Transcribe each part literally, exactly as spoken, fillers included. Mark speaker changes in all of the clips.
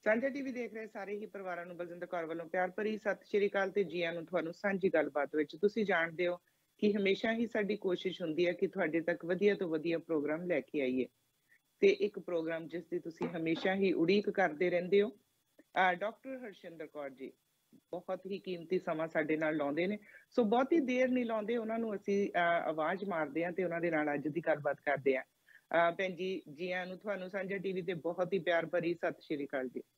Speaker 1: ਸਾਂਝਾ ਟੀਵੀ ਦੇਖ ਰਹੇ ਸਾਰੇ ਹੀ ਪਰਿਵਾਰਾਂ ਨੂੰ ਬਲਜਿੰਦਰ ਕੌਰ ਵੱਲੋਂ ਪਿਆਰ ਭਰੀ ਸਤਿ ਸ਼੍ਰੀ ਅਕਾਲ ਤੇ ਜੀ ਆਇਆਂ ਨੂੰ ਤੁਹਾਨੂੰ ਸਾਂਝੀ ਗੱਲਬਾਤ ਵਿੱਚ। ਤੁਸੀਂ ਜਾਣਦੇ ਹੋ ਕਿ ਹਮੇਸ਼ਾ ਹੀ ਸਾਡੀ ਕੋਸ਼ਿਸ਼ ਹੁੰਦੀ ਹੈ ਕਿ ਤੁਹਾਡੇ ਤੱਕ ਵਧੀਆ ਤੋਂ ਵਧੀਆ ਪ੍ਰੋਗਰਾਮ ਲੈ ਕੇ ਆਈਏ ਤੇ ਇੱਕ ਪ੍ਰੋਗਰਾਮ ਜਿਸ ਦੀ ਤੁਸੀਂ ਹਮੇਸ਼ਾ ਹੀ ਉਡੀਕ ਕਰਦੇ ਰਹਿੰਦੇ ਹੋ। ਡਾਕਟਰ ਹਰਸ਼ਿੰਦਰ ਕੌਰ ਜੀ ਬਹੁਤ ਹੀ ਕੀਮਤੀ ਸਮਾਂ ਸਾਡੇ ਨਾਲ ਲਾਉਂਦੇ ਨੇ, ਸੋ ਬਹੁਤੀ ਦੇਰ ਨਹੀਂ ਲਾਉਂਦੇ, ਉਹਨਾਂ ਨੂੰ ਅਸੀਂ ਆਵਾਜ਼ ਮਾਰਦੇ ਹਾਂ ਤੇ ਉਹਨਾਂ ਦੇ ਨਾਲ ਅੱਜ ਦੀ ਗੱਲਬਾਤ ਕਰਦੇ ਹਾਂ। ਅਹ ਭੈਣ ਜੀ ਜੀ ਆਇਆਂ ਨੂੰ ਤੁਹਾਨੂੰ ਸਾਂਝਾ ਟੀਵੀ ਤੇ ਬਹੁਤ ਹੀ ਪਿਆਰ ਭਰੀ ਸਤਿ ਸ਼੍ਰੀ ਅਕਾਲ ਜੀ।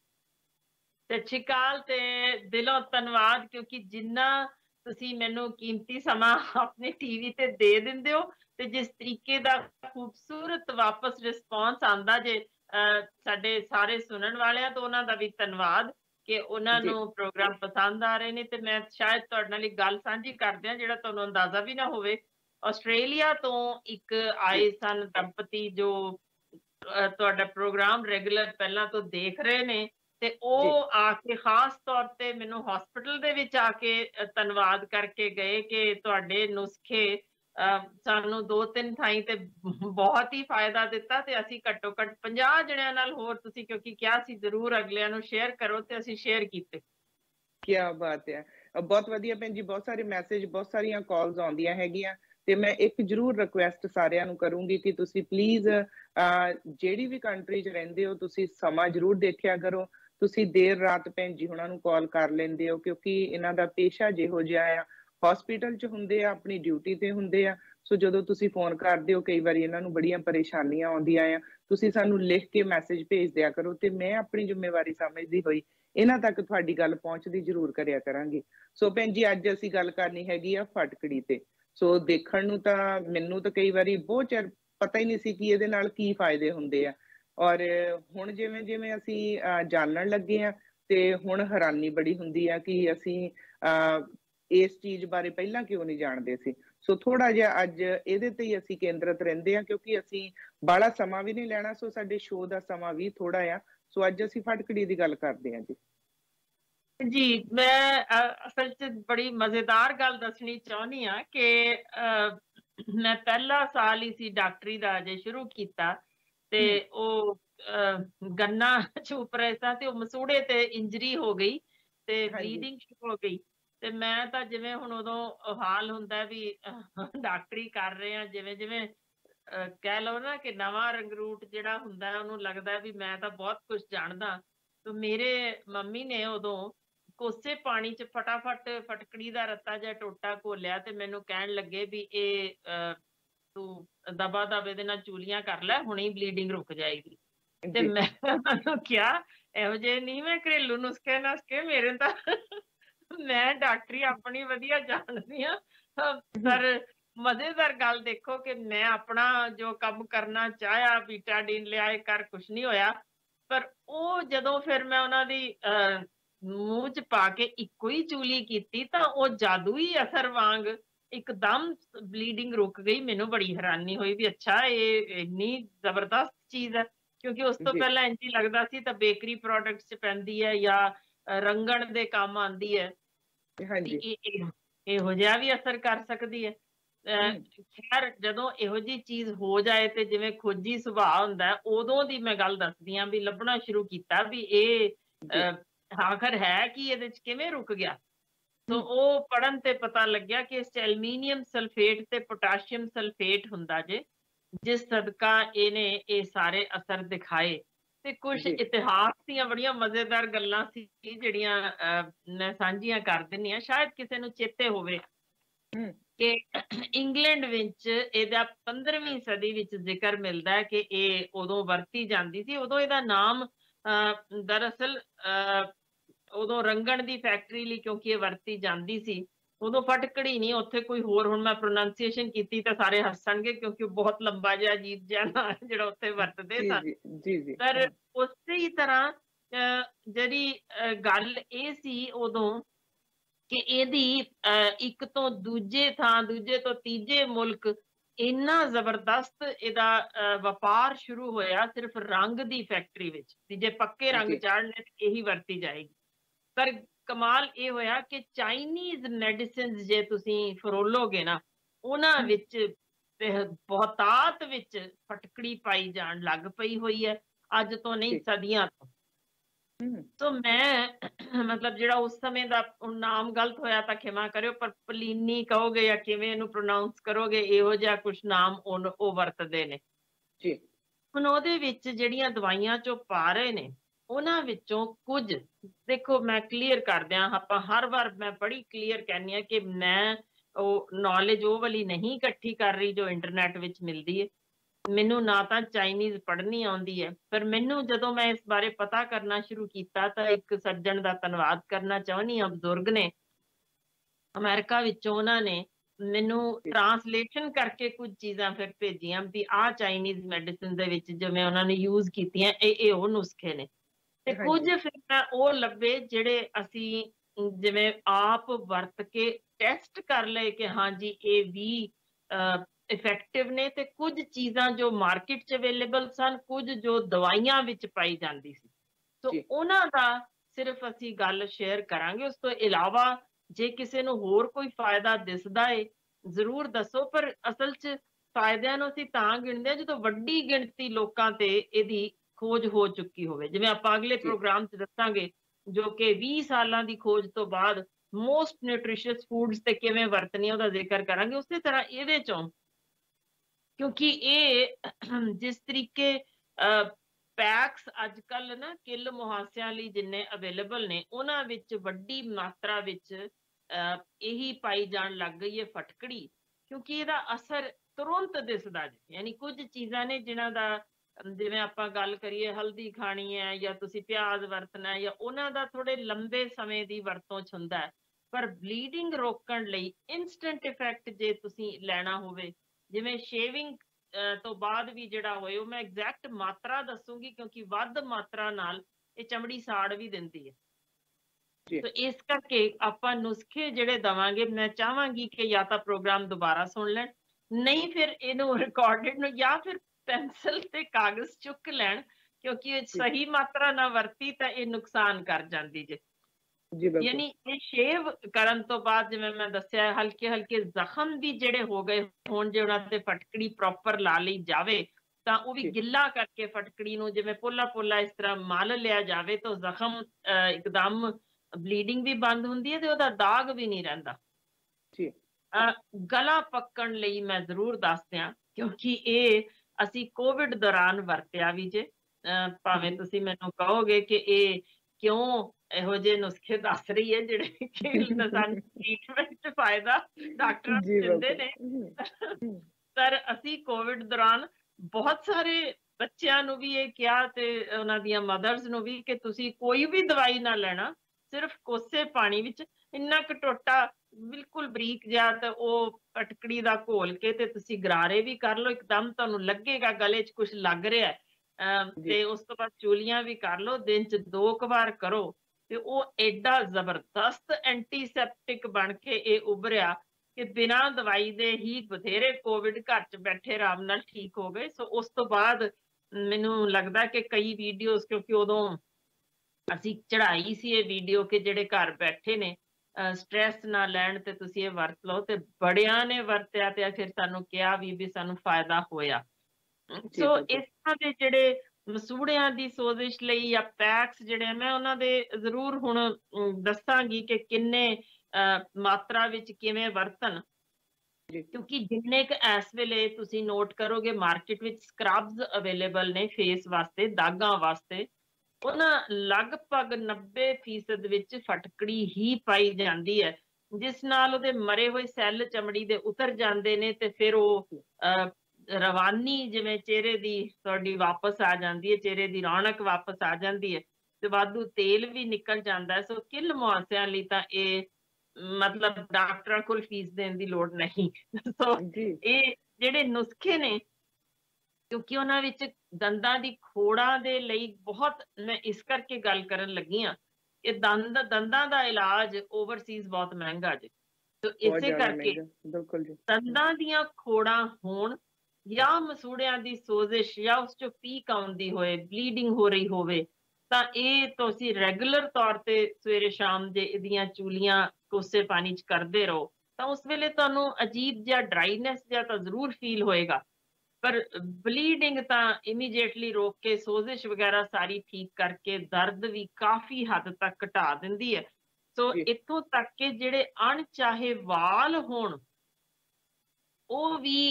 Speaker 2: ਸਤਿ ਸ਼੍ਰੀ ਅਕਾਲ ਤੇ ਦਿਲੋਂ ਧੰਨਵਾਦ, ਕਿਉਂਕਿ ਜਿੰਨਾ ਤੁਸੀਂ ਮੈਨੂੰ ਕੀਮਤੀ ਸਮਾਂ ਆਪਣੇ ਟੀਵੀ ਤੇ ਦੇ ਦਿੰਦੇ ਹੋ ਤੇ ਜਿਸ ਤਰੀਕੇ ਦਾ ਖੂਬਸੂਰਤ ਵਾਪਸ ਰਿਸਪੌਂਸ ਆਉਂਦਾ ਜੇ ਸਾਡੇ ਸਾਰੇ ਸੁਣਨ ਵਾਲਿਆਂ ਤੋਂ, ਉਹਨਾਂ ਦਾ ਵੀ ਧੰਨਵਾਦ ਕਿ ਉਹਨਾਂ ਨੂੰ ਪ੍ਰੋਗਰਾਮ ਪਸੰਦ ਆ ਰਹੇ ਨੇ। ਤੇ ਮੈਂ ਸ਼ਾਇਦ ਤੁਹਾਡੇ ਨਾਲ ਇੱਕ ਗੱਲ ਸਾਂਝੀ ਕਰਦੇ ਹਾਂ ਜਿਹੜਾ ਤੁਹਾਨੂੰ ਅੰਦਾਜ਼ਾ ਵੀ ਨਾ ਹੋਵੇ। ਆਸਟ੍ਰੇਲੀਆ ਤੋਂ ਇੱਕ ਆਏ ਸਨ ਦੰਪਤੀ ਜੋ ਤੁਹਾਡਾ ਪ੍ਰੋਗਰਾਮ ਰੈਗੂਲਰ ਪਹਿਲਾਂ ਤੋਂ ਦੇਖ ਰਹੇ ਨੇ ਤੇ ਉਹ ਆ ਕੇ ਖਾਸ ਤੌਰ ਤੇ ਮੈਨੂੰ ਹਸਪੀਟਲ ਦੇ ਵਿੱਚ ਆ ਕੇ ਧੰਨਵਾਦ ਕਰਕੇ ਗਏ ਕਿ ਤੁਹਾਡੇ ਨੁਸਖੇ ਸਾਨੂੰ ਦੋ ਤਿੰਨ ਥਾਈਂ ਤੇ ਬਹੁਤ ਹੀ ਫਾਇਦਾ ਦਿੱਤਾ ਤੇ ਅਸੀਂ ਘੱਟੋ ਘੱਟ ਪੰਜਾਹ ਜਣਿਆਂ ਨਾਲ ਹੋਰ, ਤੁਸੀਂ ਕਿਉਂਕਿ ਕਿਹਾ ਸੀ ਜ਼ਰੂਰ ਅਗਲਿਆਂ ਨੂੰ ਸ਼ੇਅਰ ਕਰੋ, ਤੇ ਅਸੀਂ ਸ਼ੇਅਰ ਕੀਤੇ।
Speaker 1: ਕੀ ਬਾਤ ਹੈ, ਬਹੁਤ ਵਧੀਆ ਭੈਣ ਜੀ। ਬਹੁਤ ਸਾਰੇ ਮੈਸੇਜ, ਬਹੁਤ ਸਾਰੀਆਂ ਕਾਲਸ ਆਉਂਦੀਆਂ ਹੈਗੀਆਂ ਤੇ ਮੈਂ ਇੱਕ ਜ਼ਰੂਰ ਰਿਕੁਐਸਟ ਸਾਰਿਆਂ ਨੂੰ ਕਰੂੰਗੀ ਕਿ ਤੁਸੀਂ ਪਲੀਜ਼ ਜਿਹੜੀ ਵੀ ਕੰਟਰੀ 'ਚ ਰਹਿੰਦੇ ਹੋ ਤੁਸੀਂ ਸਮਾਂ ਜ਼ਰੂਰ ਦੇਖਿਆ ਕਰੋ। ਤੁਸੀਂ ਦੇਰ ਰਾਤ ਭੈਣ ਜੀ ਉਹਨਾਂ ਨੂੰ ਕਾਲ ਕਰ ਲੈਂਦੇ ਹੋ ਕਿਉਂਕਿ ਇਹਨਾਂ ਦਾ ਪੇਸ਼ਾ ਜਿਹੋ ਜਿਹਾ ਆ, ਹਸਪੀਟਲ 'ਚ ਹੁੰਦੇ ਆ, ਆਪਣੀ ਡਿਊਟੀ ਤੇ ਹੁੰਦੇ ਆ। ਸੋ ਜਦੋਂ ਤੁਸੀਂ ਫੋਨ ਕਰਦੇ ਹੋ ਕਈ ਵਾਰੀ ਇਹਨਾਂ ਨੂੰ ਬੜੀਆਂ ਪਰੇਸ਼ਾਨੀਆਂ ਆਉਂਦੀਆਂ ਆ, ਤੁਸੀਂ ਸਾਨੂੰ ਲਿਖ ਕੇ ਮੈਸੇਜ ਭੇਜ ਦਿਆ ਕਰੋ ਤੇ ਮੈਂ ਆਪਣੀ ਜ਼ਿੰਮੇਵਾਰੀ ਸਮਝਦੀ ਹੋਈ ਇਹਨਾਂ ਤੱਕ ਤੁਹਾਡੀ ਗੱਲ ਪਹੁੰਚਦੀ ਜ਼ਰੂਰ ਕਰਿਆ ਕਰਾਂਗੀ। ਸੋ ਭੈਣ ਜੀ ਅੱਜ ਅਸੀਂ ਗੱਲ ਕਰਨੀ ਹੈਗੀ ਆ ਫਟਕੜੀ ਤੇ। ਸੋ ਦੇਖਣ ਨੂੰ ਤਾਂ ਮੈਨੂੰ ਤਾਂ ਕਈ ਵਾਰੀ ਬਹੁਤ ਚਿਰ ਪਤਾ ਹੀ ਨਹੀਂ ਸੀ ਕਿ ਇਹਦੇ ਨਾਲ ਕੀ ਫਾਇਦੇ ਹੁੰਦੇ ਆ, ਔਰ ਹੁਣ ਜਿਵੇਂ ਜਿਵੇਂ ਅਸੀਂ ਜਾਣਨ ਲੱਗੇ ਹਾਂ ਤੇ ਹੁਣ ਹੈਰਾਨੀ ਬੜੀ ਹੁੰਦੀ ਆ ਕਿ ਅਸੀਂ ਅਹ ਇਸ ਚੀਜ਼ ਬਾਰੇ ਪਹਿਲਾਂ ਕਿਉਂ ਨਹੀਂ ਜਾਣਦੇ ਸੀ। ਸੋ ਥੋੜਾ ਜਿਹਾ ਅੱਜ ਇਹਦੇ ਤੇ ਹੀ ਅਸੀਂ ਕੇਂਦਰਿਤ ਰਹਿੰਦੇ ਹਾਂ ਕਿਉਂਕਿ ਅਸੀਂ ਬਾਹਲਾ ਸਮਾਂ ਵੀ ਨਹੀਂ ਲੈਣਾ, ਸੋ ਸਾਡੇ ਸ਼ੋਅ ਦਾ ਸਮਾਂ ਵੀ ਥੋੜਾ ਆ। ਸੋ ਅੱਜ ਅਸੀਂ ਫਟਕੜੀ ਦੀ ਗੱਲ ਕਰਦੇ ਹਾਂ ਜੀ।
Speaker 2: ਜੀ ਮੈਂ ਅਸਲ 'ਚ ਬੜੀ ਮਜ਼ੇਦਾਰ ਗੱਲ ਦੱਸਣੀ ਚਾਹੁੰਦੀ ਹਾਂ ਕਿ ਮੈਂ ਪਹਿਲਾ ਸਾਲ ਹੀ ਸੀ ਡਾਕਟਰੀ ਦਾ ਅਜੇ ਸ਼ੁਰੂ ਕੀਤਾ ਤੇ ਉਹ ਗੰਨਾ ਛੁਪ ਰਹੇ ਸਾਂ ਤੇ ਉਹ ਮਸੂੜੇ ਤੇ ਇੰਜਰੀ ਹੋ ਗਈ ਤੇ ਬਲੀਡਿੰਗ ਸ਼ੁਰੂ ਹੋ ਗਈ। ਤੇ ਮੈਂ ਤਾਂ ਜਿਵੇਂ ਹੁਣ ਉਦੋਂ ਹਾਲ ਹੁੰਦਾ ਵੀ ਡਾਕਟਰੀ ਕਰ ਰਹੇ ਹਾਂ, ਜਿਵੇਂ ਜਿਵੇਂ ਕਹਿ ਲਓ ਨਾ ਕਿ ਨਵਾਂ ਰੰਗਰੂਟ ਜਿਹੜਾ ਹੁੰਦਾ ਉਹਨੂੰ ਲੱਗਦਾ ਵੀ ਮੈਂ ਤਾਂ ਬਹੁਤ ਕੁਛ ਜਾਣਦਾ। ਤੇ ਮੇਰੇ ਮੰਮੀ ਨੇ ਉਦੋਂ ਕੋਸੇ ਪਾਣੀ 'ਚ ਫਟਾਫਟ ਫਟਕੜੀ ਦਾ ਰੱਤਾ ਜਿਹਾ ਟੋਟਾ ਘੋਲਿਆ ਤੇ ਮੈਨੂੰ ਕਹਿਣ ਲੱਗੇ ਵੀ ਇਹ ਤੂੰ ਦਬਾ ਦਬ ਇਹਦੇ ਨਾਲ ਚੂਲੀਆਂ ਕਰ ਲੈ, ਹੁਣੇ ਬਲੀਡਿੰਗ ਰੁਕ ਜਾਏਗੀ। ਤੇ ਮੈਂ ਉਹਨਾਂ ਨੂੰ ਕਿਹਾ ਇਹੋ ਜਿਹੇ ਨਹੀਂ ਮੈਂ ਘਰੇਲੂ ਨੁਸਖੇ ਨਸਕੇ, ਮੇਰੇ ਤਾਂ ਮੈਂ ਡਾਕਟਰੀ ਆਪਣੀ ਵਧੀਆ ਜਾਣਦੀ ਹਾਂ। ਪਰ ਮਜ਼ੇਦਾਰ ਗੱਲ ਦੇਖੋ ਕਿ ਮੈਂ ਆਪਣਾ ਜੋ ਕੰਮ ਕਰਨਾ ਚਾਹਿਆ ਬੀਟਾਡੀਨ ਲਿਆਏ ਕਰ ਕੁਛ ਨਹੀਂ ਹੋਇਆ, ਪਰ ਉਹ ਜਦੋਂ ਫਿਰ ਮੈਂ ਉਹਨਾਂ ਦੀ ਅਹ ਮੂੰਹ 'ਚ ਪਾ ਕੇ ਇੱਕੋ ਹੀ ਚੂਲੀ ਕੀਤੀ ਤਾਂ ਉਹ ਜਾਦੂਈ ਅਸਰ ਵਾਂਗ ਇੱਕਦਮ ਬਲੀਡਿੰਗ ਰੁਕ ਗਈ। ਮੈਨੂੰ ਬੜੀ ਹੈਰਾਨੀ ਹੋਈ ਵੀ ਅੱਛਾ ਇਹ ਇੰਨੀ ਜ਼ਬਰਦਸਤ ਚੀਜ਼ ਹੈ, ਕਿਉਂਕਿ ਉਸ ਤੋਂ ਪਹਿਲਾਂ ਇੰਝ ਹੀ ਲੱਗਦਾ ਸੀ ਤਾਂ ਬੇਕਰੀ ਪ੍ਰੋਡਕਟਸ 'ਚ ਪੈਂਦੀ ਹੈ ਜਾਂ ਰੰਗਣ ਦੇ ਕੰਮ ਆਉਂਦੀ ਹੈ, ਇਹੋ ਜਿਹਾ ਵੀ ਅਸਰ ਕਰ ਸਕਦੀ ਹੈ। ਖੈਰ ਜਦੋਂ ਇਹੋ ਜਿਹੀ ਚੀਜ਼ ਹੋ ਜਾਏ ਤੇ ਜਿਵੇਂ ਖੋਜੀ ਸੁਭਾਅ ਹੁੰਦਾ ਉਦੋਂ ਦੀ ਮੈਂ ਗੱਲ ਦੱਸਦੀ ਹਾਂ ਵੀ ਲੱਭਣਾ ਸ਼ੁਰੂ ਕੀਤਾ ਵੀ ਇਹ ਆਖਰ ਹੈ ਕਿ ਇਹਦੇ 'ਚ ਕਿਵੇਂ ਰੁਕ ਗਿਆ। ਸੋ ਉਹ ਪੜ੍ਹਨ ਤੇ ਪਤਾ ਲੱਗਿਆ ਕਿ ਇਸ 'ਚ ਐਲਮੀਨੀਅਮ ਸਲਫੇਟ ਤੇ ਪੋਟਾਸ਼ੀਅਮ ਸਲਫੇਟ ਹੁੰਦਾ ਜੇ, ਜਿਸ ਸਦਕਾ ਇਹਨੇ ਇਹ ਸਾਰੇ ਅਸਰ ਦਿਖਾਏ। ਤੇ ਕੁਝ ਇਤਿਹਾਸ ਦੀਆਂ ਬੜੀਆਂ ਮਜ਼ੇਦਾਰ ਗੱਲਾਂ ਸੀ ਜਿਹੜੀਆਂ ਮੈਂ ਸਾਂਝੀਆਂ ਕਰ ਦਿੰਦੀ ਹਾਂ, ਸ਼ਾਇਦ ਕਿਸੇ ਨੂੰ ਚੇਤੇ ਹੋਵੇ ਕਿ ਇੰਗਲੈਂਡ ਵਿੱਚ ਇਹਦਾ ਪੰਦਰਵੀਂ ਸਦੀ ਵਿੱਚ ਜ਼ਿਕਰ ਮਿਲਦਾ ਹੈ ਕਿ ਇਹ ਉਦੋਂ ਵਰਤੀ ਜਾਂਦੀ ਸੀ। ਉਦੋਂ ਇਹਦਾ ਨਾਮ ਅਹ ਦਰਅਸਲ ਅਹ ਉਦੋਂ ਰੰਗਣ ਦੀ ਫੈਕਟਰੀ ਲਈ ਕਿਉਂਕਿ ਇਹ ਵਰਤੀ ਜਾਂਦੀ ਸੀ, ਉਦੋਂ ਫਟਕੜੀ ਨਹੀਂ, ਉੱਥੇ ਕੋਈ ਹੋਰ, ਹੁਣ ਮੈਂ ਪ੍ਰੋਨਾਂਸੀਏਸ਼ਨ ਕੀਤੀ ਤਾਂ ਸਾਰੇ ਹੱਸਣਗੇ ਕਿਉਂਕਿ ਉਹ ਬਹੁਤ ਲੰਬਾ ਜਿਹਾ ਅਜੀਬ ਜਿਹਾ ਨਾਂ ਜਿਹੜਾ ਉੱਥੇ ਵਰਤਦੇ ਸਨ। ਪਰ ਉਸੇ ਤਰ੍ਹਾਂ ਜਿਹੜੀ ਗੱਲ ਇਹ ਸੀ ਉਦੋਂ ਕਿ ਇਹਦੀ ਇੱਕ ਤੋਂ ਦੂਜੇ ਥਾਂ, ਦੂਜੇ ਤੋਂ ਤੀਜੇ ਮੁਲਕ ਇੰਨਾ ਜ਼ਬਰਦਸਤ ਇਹਦਾ ਵਪਾਰ ਸ਼ੁਰੂ ਹੋਇਆ ਸਿਰਫ ਰੰਗ ਦੀ ਫੈਕਟਰੀ ਵਿੱਚ, ਵੀ ਜੇ ਪੱਕੇ ਰੰਗ ਚਾੜਨੇ ਇਹੀ ਵਰਤੀ ਜਾਏਗੀ। ਪਰ ਕਮਾਲ ਇਹ ਹੋਇਆ ਕਿ ਚਾਈਨੀਜ਼ ਮੈਡੀਸਿਨ ਜੇ ਤੁਸੀਂ ਫਰੋਲੋਗੇ ਨਾ, ਉਹਨਾਂ ਵਿੱਚ ਬਹੁਤਾਤ ਵਿੱਚ ਫਟਕੜੀ ਪਾਈ ਜਾਣ ਲੱਗ ਪਈ ਹੋਈ ਹੈ, ਅੱਜ ਤੋਂ ਨਹੀਂ ਸਦੀਆਂ ਤੋਂ।
Speaker 1: ਹੂੰ
Speaker 2: ਸੋ ਮੈਂ ਮਤਲਬ ਜਿਹੜਾ ਉਸ ਸਮੇਂ ਦਾ ਨਾਮ ਗਲਤ ਹੋਇਆ ਤਾਂ ਖਿਮਾ ਕਰਿਓ, ਪਰ ਪਲੀਨੀ ਕਹੋਗੇ ਜਾਂ ਕਿਵੇਂ ਇਹਨੂੰ ਪ੍ਰੋਨਾਂਸ ਕਰੋਗੇ, ਇਹੋ ਜਿਹਾ ਕੁਝ ਨਾਮ ਉਹ ਉਹ ਵਰਤਦੇ ਨੇ।
Speaker 1: ਜੀ
Speaker 2: ਹੁਣ ਉਹਦੇ ਵਿੱਚ ਜਿਹੜੀਆਂ ਦਵਾਈਆਂ ਚੋਂ ਪਾ ਰਹੇ ਨੇ, ਉਹਨਾਂ ਵਿੱਚੋਂ ਕੁਝ ਦੇਖੋ, ਮੈਂ ਕਲੀਅਰ ਕਰ ਦਿਆਂ, ਆਪਾਂ ਹਰ ਵਾਰ ਮੈਂ ਬੜੀ ਕਲੀਅਰ ਕਹਿੰਦੀ ਆ ਕਿ ਮੈਂ ਉਹ ਨੌਲੇਜ ਉਹ ਵਾਲੀ ਨਹੀਂ ਇਕੱਠੀ ਕਰ ਰਹੀ ਜੋ ਇੰਟਰਨੈਟ ਵਿੱਚ ਮਿਲਦੀ ਹੈ। ਮੈਨੂੰ ਨਾ ਤਾਂ ਚਾਈਨੀਜ਼ ਪੜ੍ਹਨੀ ਆਉਂਦੀ ਹੈ, ਪਰ ਮੈਨੂੰ ਜਦੋਂ ਮੈਂ ਇਸ ਬਾਰੇ ਪਤਾ ਕਰਨਾ ਸ਼ੁਰੂ ਕੀਤਾ ਤਾਂ ਇੱਕ ਸੱਜਣ ਦਾ ਧੰਨਵਾਦ ਕਰਨਾ ਚਾਹੁੰਦੀ ਹਾਂ, ਬਜ਼ੁਰਗ ਨੇ ਅਮਰੀਕਾ ਵਿੱਚੋਂ, ਉਹਨਾਂ ਨੇ ਮੈਨੂੰ ਟਰਾਂਸਲੇਸ਼ਨ ਕਰਕੇ ਕੁਝ ਚੀਜ਼ਾਂ ਫਿਰ ਭੇਜੀਆਂ ਵੀ ਆਹ ਚਾਈਨੀਜ਼ ਮੈਡੀਸਿਨ ਦੇ ਵਿੱਚ ਜਿਵੇਂ ਉਹਨਾਂ ਨੇ ਯੂਜ਼ ਕੀਤੀਆਂ, ਇਹ ਇਹ ਉਹ ਨੁਸਖੇ ਨੇ। ਤੇ ਕੁਝ ਫਿਰ ਮੈਂ ਉਹ ਲੱਭੇ ਜਿਹੜੇ ਅਸੀਂ ਜਿਵੇਂ ਆਪ ਵਰਤ ਕੇ ਟੈਸਟ ਕਰ ਲਏ ਕਿ ਹਾਂਜੀ ਇਹ ਵੀ ਇਫੈਕਟਿਵ ਨੇ, ਤੇ ਕੁਝ ਚੀਜ਼ਾਂ ਜੋ ਮਾਰਕੀਟ 'ਚ ਅਵੇਲੇਬਲ ਸਨ, ਕੁਝ ਜੋ ਦਵਾਈਆਂ ਵਿੱਚ ਪਾਈ ਜਾਂਦੀ ਸੀ, ਸੋ ਉਹਨਾਂ ਦਾ ਸਿਰਫ ਅਸੀਂ ਗੱਲ ਸ਼ੇਅਰ ਕਰਾਂਗੇ। ਉਸ ਤੋਂ ਇਲਾਵਾ ਜੇ ਕਿਸੇ ਨੂੰ ਹੋਰ ਕੋਈ ਫਾਇਦਾ ਦਿਸਦਾ ਏ ਜ਼ਰੂਰ ਦੱਸੋ, ਪਰ ਅਸਲ 'ਚ ਫਾਇਦਿਆਂ ਨੂੰ ਅਸੀਂ ਤਾਂ ਗਿਣਦੇ ਹਾਂ ਜਦੋਂ ਵੱਡੀ ਗਿਣਤੀ ਲੋਕਾਂ ਤੇ ਇਹਦੀ ਖੋਜ ਹੋ ਚੁੱਕੀ ਹੋਵੇ। ਜਿਵੇਂ ਆਪਾਂ ਅਗਲੇ ਪ੍ਰੋਗਰਾਮ 'ਚ ਦੱਸਾਂਗੇ, ਜੋ ਕਿ ਵੀਹ ਸਾਲਾਂ ਦੀ ਖੋਜ ਤੋਂ ਬਾਅਦ ਮੋਸਟ ਨਿਊਟ੍ਰੀਸ਼ੀਅਸ ਫੂਡਸ ਤੇ ਕਿਵੇਂ ਵਰਤਣੀ, ਉਹਦਾ ਜ਼ਿਕਰ ਕਰਾਂਗੇ। ਉਸੇ ਤਰ੍ਹਾਂ ਇਹਦੇ ਚੋਂ, ਕਿਉਂਕਿ ਇਹ ਜਿਸ ਤਰੀਕੇ ਪੈਕਸ ਅੱਜ ਕੱਲ ਨਾ ਕਿੱਲ ਮੁਹਾਸਿਆਂ ਲਈ ਜਿੰਨੇ ਅਵੇਲੇਬਲ ਨੇ, ਉਹਨਾਂ ਵਿੱਚ ਵੱਡੀ ਮਾਤਰਾ ਵਿੱਚ ਇਹੀ ਪਾਈ ਜਾਣ ਲੱਗ ਗਈ ਹੈ ਫਟਕੜੀ, ਕਿਉਂਕਿ ਇਹਦਾ ਅਸਰ ਤੁਰੰਤ ਦਿਸਦਾ ਜੀ। ਯਾਨੀ ਕੁਝ ਚੀਜ਼ਾਂ ਨੇ ਜਿਨ੍ਹਾਂ ਦਾ, ਜਿਵੇਂ ਆਪਾਂ ਗੱਲ ਕਰੀਏ ਹਲਦੀ ਖਾਣੀ ਹੈ ਜਾਂ ਤੁਸੀਂ ਪਿਆਜ਼ ਵਰਤਣਾ ਹੈ, ਜਾਂ ਉਹਨਾਂ ਦਾ ਥੋੜੇ ਲੰਬੇ ਸਮੇਂ ਦੀ ਵਰਤੋਂ 'ਚ ਹੁੰਦਾ ਹੈ, ਪਰ ਬਲੀਡਿੰਗ ਰੋਕਣ ਲਈ ਇਨਸਟੈਂਟ ਇਫੈਕਟ ਜੇ ਤੁਸੀਂ ਲੈਣਾ ਹੋਵੇ, ਜਿਵੇਂ ਸ਼ੇਵਿੰਗ ਤੋਂ ਬਾਅਦ ਵੀ ਜਿਹੜਾ ਹੋਏ, ਉਹ ਮੈਂ ਐਗਜ਼ੈਕਟ ਮਾਤਰਾ ਦੱਸੂਗੀ ਕਿਉਂਕਿ ਵੱਧ ਮਾਤਰਾ ਨਾਲ ਇਹ ਚਮੜੀ ਸਾੜ ਵੀ ਦਿੰਦੀ ਹੈ। ਤੇ ਇਸ ਕਰਕੇ ਆਪਾਂ ਨੁਸਖੇ ਜਿਹੜੇ ਦਵਾਂਗੇ, ਮੈਂ ਚਾਹਾਂਗੀ ਕਿ ਜਾਂ ਤਾਂ ਪ੍ਰੋਗਰਾਮ ਦੁਬਾਰਾ ਸੁਣ ਲੈਣ, ਨਹੀਂ ਫਿਰ ਇਹਨੂੰ ਰਿਕਾਰਡਡ ਨੂੰ ਜਾਂ ਫਿਰ ਪੈਨਸਲ ਤੇ ਕਾਗਜ਼ ਚੁੱਕ ਲੈਣ, ਕਿਉਂਕਿ ਇਹ ਸਹੀ ਮਾਤਰਾ ਨਾ ਵਰਤੀ ਤਾਂ ਇਹ ਨੁਕਸਾਨ ਕਰ ਜਾਂਦੀ ਜੇ। ਯਾਨੀ ਇਹ ਸ਼ੇਵ ਕਰਨ ਤੋਂ ਬਾਅਦ, ਜਿਵੇਂ ਮੈਂ ਦੱਸਿਆ, ਹਲਕੇ ਹਲਕੇ ਜ਼ਖਮ ਵੀ ਜਿਹੜੇ ਹੋ ਗਏ ਹੋਣ, ਜੇ ਉਹਨਾਂ ਤੇ ਫਟਕੜੀ ਪ੍ਰੋਪਰ ਲਾ ਲਈ ਜਾਵੇ ਤਾਂ ਉਹ ਵੀ ਗਿੱਲਾ ਕਰਕੇ ਫਟਕੜੀ ਨੂੰ ਜਿਵੇਂ ਪੋਲਾ ਪੋਲਾ ਇਸ ਤਰ੍ਹਾਂ ਮਲ ਲਿਆ ਜਾਵੇ ਤਾਂ ਜ਼ਖਮ ਇੱਕਦਮ ਬਲੀਡਿੰਗ ਵੀ ਬੰਦ ਹੁੰਦੀ ਹੈ ਤੇ ਉਹਦਾ ਦਾਗ ਵੀ ਨਹੀਂ ਰਹਿੰਦਾ। ਗਲਾ ਪੱਕਣ ਲਈ ਮੈਂ ਜ਼ਰੂਰ ਦੱਸ ਦਿਆਂ, ਕਿਉਂਕਿ ਇਹ ਅਸੀਂ ਕੋਵਿਡ ਦੌਰਾਨ ਵਰਤਿਆ ਵੀ ਜੇ। ਭਾਵੇਂ ਤੁਸੀਂ ਮੈਨੂੰ ਕਹੋਗੇ ਕਿ ਇਹ ਕਿਉਂ ਇਹੋ ਜਿਹੇ ਨੁਸਖੇ ਦੱਸ ਰਹੀ ਹੈ ਜਿਹੜੇ ਕਿ ਸਾਨੂੰ ਟ੍ਰੀਟਮੈਂਟ 'ਚ ਫਾਇਦਾ ਡਾਕਟਰ ਦਿੰਦੇ ਨੇ, ਪਰ ਅਸੀਂ ਕੋਵਿਡ ਦੌਰਾਨ ਬਹੁਤ ਸਾਰੇ ਬੱਚਿਆਂ ਨੂੰ ਵੀ ਇਹ ਕਿਹਾ ਤੇ ਉਹਨਾਂ ਦੀਆਂ ਮਦਰਸ ਨੂੰ ਵੀ ਕਿ ਤੁਸੀਂ ਕੋਈ ਵੀ ਦਵਾਈ ਨਾ ਲੈਣਾ, ਸਿਰਫ ਕੋਸੇ ਪਾਣੀ ਵਿੱਚ ਇੰਨਾ ਕੁ ਟੋਟਾ ਬਿਲਕੁਲ ਬਰੀਕ ਜਿਹਾ ਤੇ ਉਹ ਫਟਕੜੀ ਦਾ ਘੋਲ ਕੇ ਤੇ ਤੁਸੀਂ ਗਰਾਰੇ ਵੀ ਕਰ ਲਓ, ਇੱਕਦਮ ਤੁਹਾਨੂੰ ਲੱਗੇਗਾ ਗਲੇ 'ਚ ਕੁਝ ਲੱਗ ਰਿਹਾ, ਤੇ ਉਸ ਤੋਂ ਬਾਅਦ ਚੂਲੀਆਂ ਵੀ ਕਰ ਲਓ, ਦਿਨ 'ਚ ਦੋ ਕੁ ਵਾਰ ਕਰੋ, ਤੇ ਉਹ ਐਡਾ ਜ਼ਬਰਦਸਤ ਐਂਟੀਸੈਪਟਿਕ ਬਣ ਕੇ ਇਹ ਉਭਰਿਆ ਕਿ ਬਿਨਾਂ ਦਵਾਈ ਦੇ ਹੀ ਬਥੇਰੇ ਕੋਵਿਡ ਘਰ 'ਚ ਬੈਠੇ ਆਰਾਮ ਨਾਲ ਠੀਕ ਹੋ ਗਏ। ਸੋ ਉਸ ਤੋਂ ਬਾਅਦ ਮੈਨੂੰ ਲੱਗਦਾ ਕਿ ਕਈ ਵੀਡੀਓਜ਼, ਕਿਉਂਕਿ ਉਦੋਂ ਅਸੀਂ ਚੜਾਈ ਸੀ ਇਹ ਵੀਡੀਓ ਕਿ ਜਿਹੜੇ ਘਰ ਬੈਠੇ ਨੇ ਸਟ੍ਰੈਸ ਨਾ ਲੈਣ ਤੇ ਤੁਸੀਂ ਇਹ ਵਰਤ ਲਓ, ਤੇ ਬੜਿਆਂ ਨੇ ਵਰਤਿਆ ਤੇ ਫਿਰ ਸਾਨੂੰ ਕਿਹਾ ਵੀ ਵੀ ਸਾਨੂੰ ਫਾਇਦਾ ਹੋਇਆ। ਸੋ ਇਸ ਤਰ੍ਹਾਂ ਦੇ ਜਿਹੜੇ ਮਸੂੜਿਆਂ ਦੀ ਸੋਜ਼ਿਸ਼ ਲਈ ਜਾਂ ਪੈਕਸ ਜਿਹੜੇ, ਮੈਂ ਉਹਨਾਂ ਦੇ ਜ਼ਰੂਰ ਹੁਣ ਦੱਸਾਂਗੀ ਕਿ ਕਿੰਨੇ ਮਾਤਰਾ ਵਿੱਚ ਕਿਵੇਂ ਵਰਤਣ, ਕਿਉਂਕਿ ਜਿੰਨੇ ਕੁ ਇਸ ਵੇਲੇ ਤੁਸੀਂ ਨੋਟ ਕਰੋਗੇ ਮਾਰਕੀਟ ਵਿੱਚ ਸਕਰਬਸ ਅਵੇਲੇਬਲ ਨੇ ਫੇਸ ਵਾਸਤੇ, ਦਾਗਾਂ ਵਾਸਤੇ, ਉਹਨਾਂ ਲਗਭਗ ਨੱਬੇ ਫੀਸਦ ਵਿੱਚ ਫਟਕੜੀ ਹੀ ਪਾਈ ਜਾਂਦੀ ਹੈ, ਜਿਸ ਨਾਲ ਉਹਦੇ ਮਰੇ ਹੋਏ ਸੈੱਲ ਚਮੜੀ ਦੇ ਉਤਰ ਜਾਂਦੇ ਨੇ ਤੇ ਫਿਰ ਉਹ ਰਵਾਨੀ ਜਿਵੇਂ ਚਿਹਰੇ ਦੀ ਤੁਹਾਡੀ ਵਾਪਸ ਆ ਜਾਂਦੀ ਹੈ, ਚਿਹਰੇ ਦੀ ਰੌਣਕ ਵਾਪਸ ਆ ਜਾਂਦੀ ਹੈ, ਤੇ ਵਾਧੂ ਤੇਲ ਵੀ ਨਿਕਲ ਜਾਂਦਾ ਹੈ। ਸੋ ਕਿੱਲ ਮੁਹਾਸਿਆਂ ਲਈ ਤਾਂ ਇਹ ਮਤਲਬ ਡਾਕਟਰਾਂ ਕੋਲ ਫੀਸ ਦੇਣ ਦੀ ਲੋੜ ਨਹੀਂ। ਸੋ ਇਹ ਜਿਹੜੇ ਨੁਸਖੇ ਨੇ, ਕਿਉਂਕਿ ਉਹਨਾਂ ਵਿੱਚ ਦੰਦਾਂ ਦੀ ਖੋੜਾਂ ਦੇ ਲਈ ਬਹੁਤ, ਮੈਂ ਇਸ ਕਰਕੇ ਗੱਲ ਕਰਨ ਲੱਗੀ ਹਾਂ ਕਿ ਦੰਦ ਦੰਦਾਂ ਦਾ ਇਲਾਜ ਓਵਰਸੀਜ਼ ਬਹੁਤ ਮਹਿੰਗਾ ਜੇ, ਤੇ ਇਸੇ ਕਰਕੇ ਦੰਦਾਂ ਦੀਆਂ ਖੋੜਾਂ ਹੋਣ ਜਾਂ ਮਸੂੜਿਆਂ ਦੀ ਸੋਜ਼ਿਸ਼ ਜਾਂ ਉਸ ਚੋਂ ਪੀਕ ਆਉਂਦੀ ਹੋਏ, ਬਲੀਡਿੰਗ ਹੋ ਰਹੀ ਹੋਵੇ, ਤਾਂ ਇਹ ਤੁਸੀਂ ਰੈਗੂਲਰ ਤੌਰ ਤੇ ਸਵੇਰੇ ਸ਼ਾਮ ਜੇ ਇਹਦੀਆਂ ਚੂਲੀਆਂ ਕੋਸੇ ਪਾਣੀ 'ਚ ਕਰਦੇ ਰਹੋ ਤਾਂ ਉਸ ਵੇਲੇ ਤੁਹਾਨੂੰ ਅਜੀਬ ਜਿਹਾ ਡਰਾਈਨੈਸ ਜਿਹਾ ਤਾਂ ਜ਼ਰੂਰ ਫੀਲ ਹੋਏਗਾ, ਪਰ ਬਲੀਡਿੰਗ ਤਾਂ ਇਮੀਡੀਏਟਲੀ ਰੋਕ ਕੇ ਸੋਜ਼ਿਸ਼ ਵਗੈਰਾ ਸਾਰੀ ਠੀਕ ਕਰਕੇ ਦਰਦ ਵੀ ਕਾਫੀ ਹੱਦ ਤੱਕ ਘਟਾ ਦਿੰਦੀ ਹੈ। ਸੋ ਇੱਥੋਂ ਤੱਕ ਕਿ ਜਿਹੜੇ ਅਣਚਾਹੇ ਵਾਲ ਹੋਣ ਉਹ ਵੀ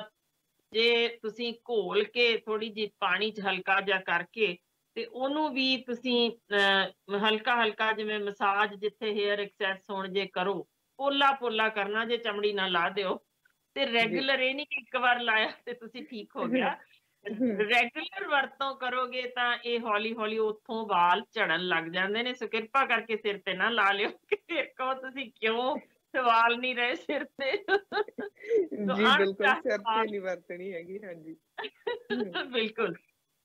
Speaker 2: ਜੇ ਤੁਸੀਂ ਘੋਲ ਕੇ ਥੋੜੀ ਜਿਹੀ ਪਾਣੀ 'ਚ ਹਲਕਾ ਜਿਹਾ ਕਰਕੇ ਤੇ ਉਹਨੂੰ ਵੀ ਤੁਸੀਂ ਹਲਕਾ ਹਲਕਾ ਜਿਵੇਂ ਮਸਾਜ ਜਿੱਥੇ ਹੇਅਰ ਐਕਸੈਸ ਹੋਣ ਜੇ ਕਰੋ, ਪੋਲਾ ਪੋਲਾ ਕਰਨਾ, ਜੇ ਚਮੜੀ ਨਾਲ ਲਾ ਦਿਓ ਤੇ ਰੈਗੂਲਰ ਇਹ ਨਹੀਂ ਕਿ ਇੱਕ ਵਾਰ ਲਾਇਆ ਤੇ ਤੁਸੀਂ ਠੀਕ ਹੋ ਗਿਆ। ਰੈਗੂਲਰ ਵਰਤੋਂ ਕਰੋਗੇ ਤਾਂ ਇਹ ਹੌਲੀ ਹੌਲੀ ਉੱਥੋਂ ਵਾਲ ਝੜਨ ਲੱਗ ਜਾਂਦੇ ਨੇ। ਸੋ ਕਿਰਪਾ ਕਰਕੇ ਸਿਰ ਤੇ ਨਾ ਲਾ ਲਿਓ ਕਿ ਫਿਰ ਕਹੋ ਤੁਸੀਂ ਕਿਉਂ ਵਾਲ ਨਹੀਂ ਰਹੇ ਸਿਰ ਤੇ।
Speaker 1: ਜੀ ਬਿਲਕੁਲ, ਸਿਰ ਤੇ ਨਹੀਂ ਵਰਤਣੀ ਹੈਗੀ। ਹਾਂਜੀ
Speaker 2: ਬਿਲਕੁਲ।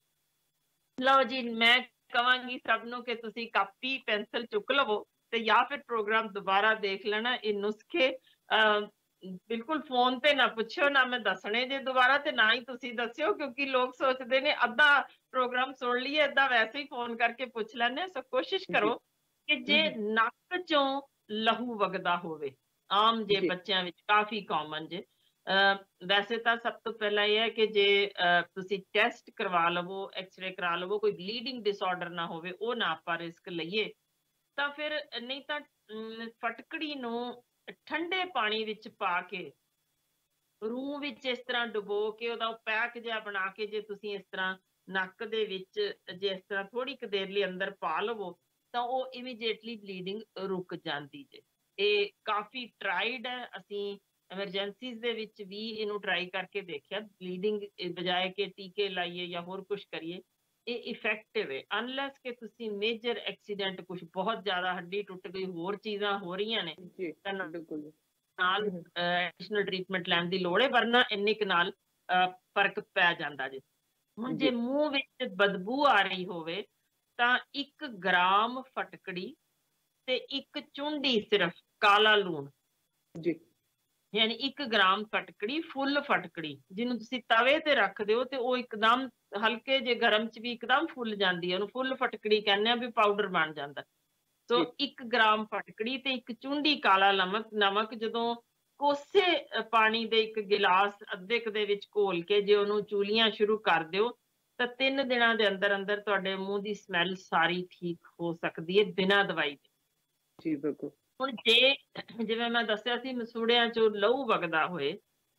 Speaker 2: ਲਓ ਜੀ, ਮੈਂ ਕਹਾਂਗੀ ਸਭ ਨੂੰ ਕਿ ਤੁਸੀਂ ਕਾਪੀ ਪੈਨਸਲ ਚੁੱਕ ਲਵੋ ਤੇ ਜਾਂ ਫਿਰ ਪ੍ਰੋਗਰਾਮ ਦੁਬਾਰਾ ਦੇਖ ਲੈਣਾ। ਇਹ ਨੁਸਖੇ ਅਹ ਬਿਲਕੁਲ ਫੋਨ ਤੇ ਨਾ ਪੁੱਛਿਓ, ਨਾ ਮੈਂ ਦੱਸਣੇ ਜੇ ਦੁਬਾਰਾ ਤੇ ਨਾ ਹੀ ਤੁਸੀਂ ਦੱਸਿਓ, ਕਿਉਂਕਿ ਲੋਕ ਸੋਚਦੇ ਨੇ ਅੱਧਾ ਪ੍ਰੋਗਰਾਮ ਸੁਣ ਲਈਏ ਏਦਾਂ ਵੈਸੇ ਹੀ ਫੋਨ ਕਰਕੇ ਪੁੱਛ ਲੈਂਦੇ। ਸੋ ਕੋਸ਼ਿਸ਼ ਕਰੋ ਕਿ ਜੇ ਨੱਕ ਚੋਂ ਲਹੂ ਵਗਦਾ ਹੋਵੇ, ਆਮ ਜੇ ਬੱਚਿਆਂ ਵਿੱਚ ਕਾਫੀ ਕਾਮਨ ਜੇ, ਵੈਸੇ ਤਾਂ ਸਭ ਤੋਂ ਪਹਿਲਾਂ ਇਹ ਹੈ ਕਿ ਜੇ ਤੁਸੀਂ ਟੈਸਟ ਕਰਵਾ ਲਵੋ, ਐਕਸਰੇ ਕਰਾ ਲਵੋ, ਕੋਈ ਬਲੀਡਿੰਗ ਡਿਸਆਰਡਰ ਨਾ ਹੋਵੇ, ਉਹ ਨਾ ਆਪਾਂ ਰਿਸਕ ਲਈਏ। ਤਾਂ ਫਿਰ ਨਹੀਂ ਤਾਂ ਫਟਕੜੀ ਨੂੰ ਠੰਡੇ ਪਾਣੀ ਵਿੱਚ ਪਾ ਕੇ ਰੂਹ ਵਿੱਚ ਇਸ ਤਰ੍ਹਾਂ ਡੁਬੋ ਕੇ ਉਹਦਾ ਪੈਕ ਜਿਹਾ ਬਣਾ ਕੇ ਜੇ ਤੁਸੀਂ ਇਸ ਤਰ੍ਹਾਂ ਨੱਕ ਦੇ ਵਿੱਚ ਜੇ ਇਸ ਤਰ੍ਹਾਂ ਥੋੜੀ ਕੁ ਦੇਰ ਲਈ ਅੰਦਰ ਪਾ ਲਵੋ ਤਾਂ ਉਹ ਇਮੀਡੀਏਟਲੀ ਬਲੀਡਿੰਗ ਰੁਕ ਜਾਂਦੀ ਜੇ। ਇਹ ਕਾਫੀ ਟਰਾਈਡ ਹੈ, ਅਸੀਂ ਐਮਰਜੈਂਸੀਜ਼ ਦੇ ਵਿੱਚ ਵੀ ਇਹਨੂੰ ਟਰਾਈ ਕਰਕੇ ਦੇਖਿਆ। ਬਲੀਡਿੰਗ ਬਜਾਏ ਕਿ ਟੀਕੇ ਲਾਈਏ ਜਾਂ ਹੋਰ ਕੁਝ ਕਰੀਏ, ਇਹ ਇਫੈਕਟਿਵ ਹੈ। ਅਨਲੈਸ ਕਿ ਤੁਸੀਂ ਮੇਜਰ ਐਕਸੀਡੈਂਟ, ਕੁਝ ਬਹੁਤ ਜ਼ਿਆਦਾ ਹੱਡੀ ਟੁੱਟ ਗਈ, ਹੋਰ ਚੀਜ਼ਾਂ ਹੋ ਰਹੀਆਂ ਨੇ ਤਾਂ ਨਾਲ ਐਡੀਸ਼ਨਲ ਟ੍ਰੀਟਮੈਂਟ ਲੈਣ ਦੀ ਲੋੜ ਹੈ, ਵਰਨਾ ਇੰਨੇ ਕੁ ਨਾਲ ਫਰਕ ਪੈ ਜਾਂਦਾ ਜੀ। ਹੁਣ ਜੇ ਮੂੰਹ ਵਿੱਚ ਬਦਬੂ ਆ ਰਹੀ ਹੋਵੇ ਤਾਂ ਇੱਕ ਗ੍ਰਾਮ ਫਟਕੜੀ ਤੇ ਇੱਕ ਚੁੰਡੀ ਸਿਰਫ ਕਾਲਾ ਲੂਣ,
Speaker 1: ਜੀ
Speaker 2: ਯਾਨੀ ਇੱਕ ਗ੍ਰਾਮ ਫਟਕੜੀ, ਫੁੱਲ ਫਟਕੜੀ ਜਿਹਨੂੰ ਤੁਸੀਂ ਤਵੇ ਤੇ ਰੱਖ ਦਿਓ ਤੇ ਉਹ ਇੱਕਦਮ ਹਲਕੇ ਜੇ ਗਰਮ ਚ ਵੀ ਇੱਕਦਮ ਫੁੱਲ ਜਾਂਦੀ ਹੈ, ਉਹਨੂੰ ਫੁੱਲ ਫਟਕੜੀ ਕਹਿੰਦੇ ਆ, ਵੀ ਪਾਊਡਰ ਬਣ ਜਾਂਦਾ। ਸੋ ਇੱਕ ਗ੍ਰਾਮ ਫਟਕੜੀ ਤੇ ਇੱਕ ਚੁੰਡੀ ਕਾਲਾ ਨਮਕ ਨਮਕ ਜਦੋਂ ਕੋਸੇ ਪਾਣੀ ਦੇ ਇੱਕ ਗਿਲਾਸ ਅੱਧੇ ਕੁ ਦੇ ਵਿੱਚ ਘੋਲ ਕੇ ਜੇ ਉਹਨੂੰ ਚੂਲੀਆਂ ਸ਼ੁਰੂ ਕਰ ਦਿਓ ਤਾਂ ਤਿੰਨ ਦਿਨਾਂ ਦੇ ਅੰਦਰ ਅੰਦਰ ਤੁਹਾਡੇ ਮੂੰਹ ਦੀ ਸਮੈਲ ਸਾਰੀ ਠੀਕ ਹੋ ਸਕਦੀ ਹੈ ਬਿਨਾਂ ਦਵਾਈ ਦੇ।
Speaker 1: ਜੀ ਬਿਲਕੁਲ।
Speaker 2: ਹੁਣ ਜੇ ਜਿਵੇਂ ਮੈਂ ਦੱਸਿਆ ਸੀ ਮਸੂੜਿਆਂ ਚੋਂ ਲਹੂ ਵਗਦਾ ਹੋਏ,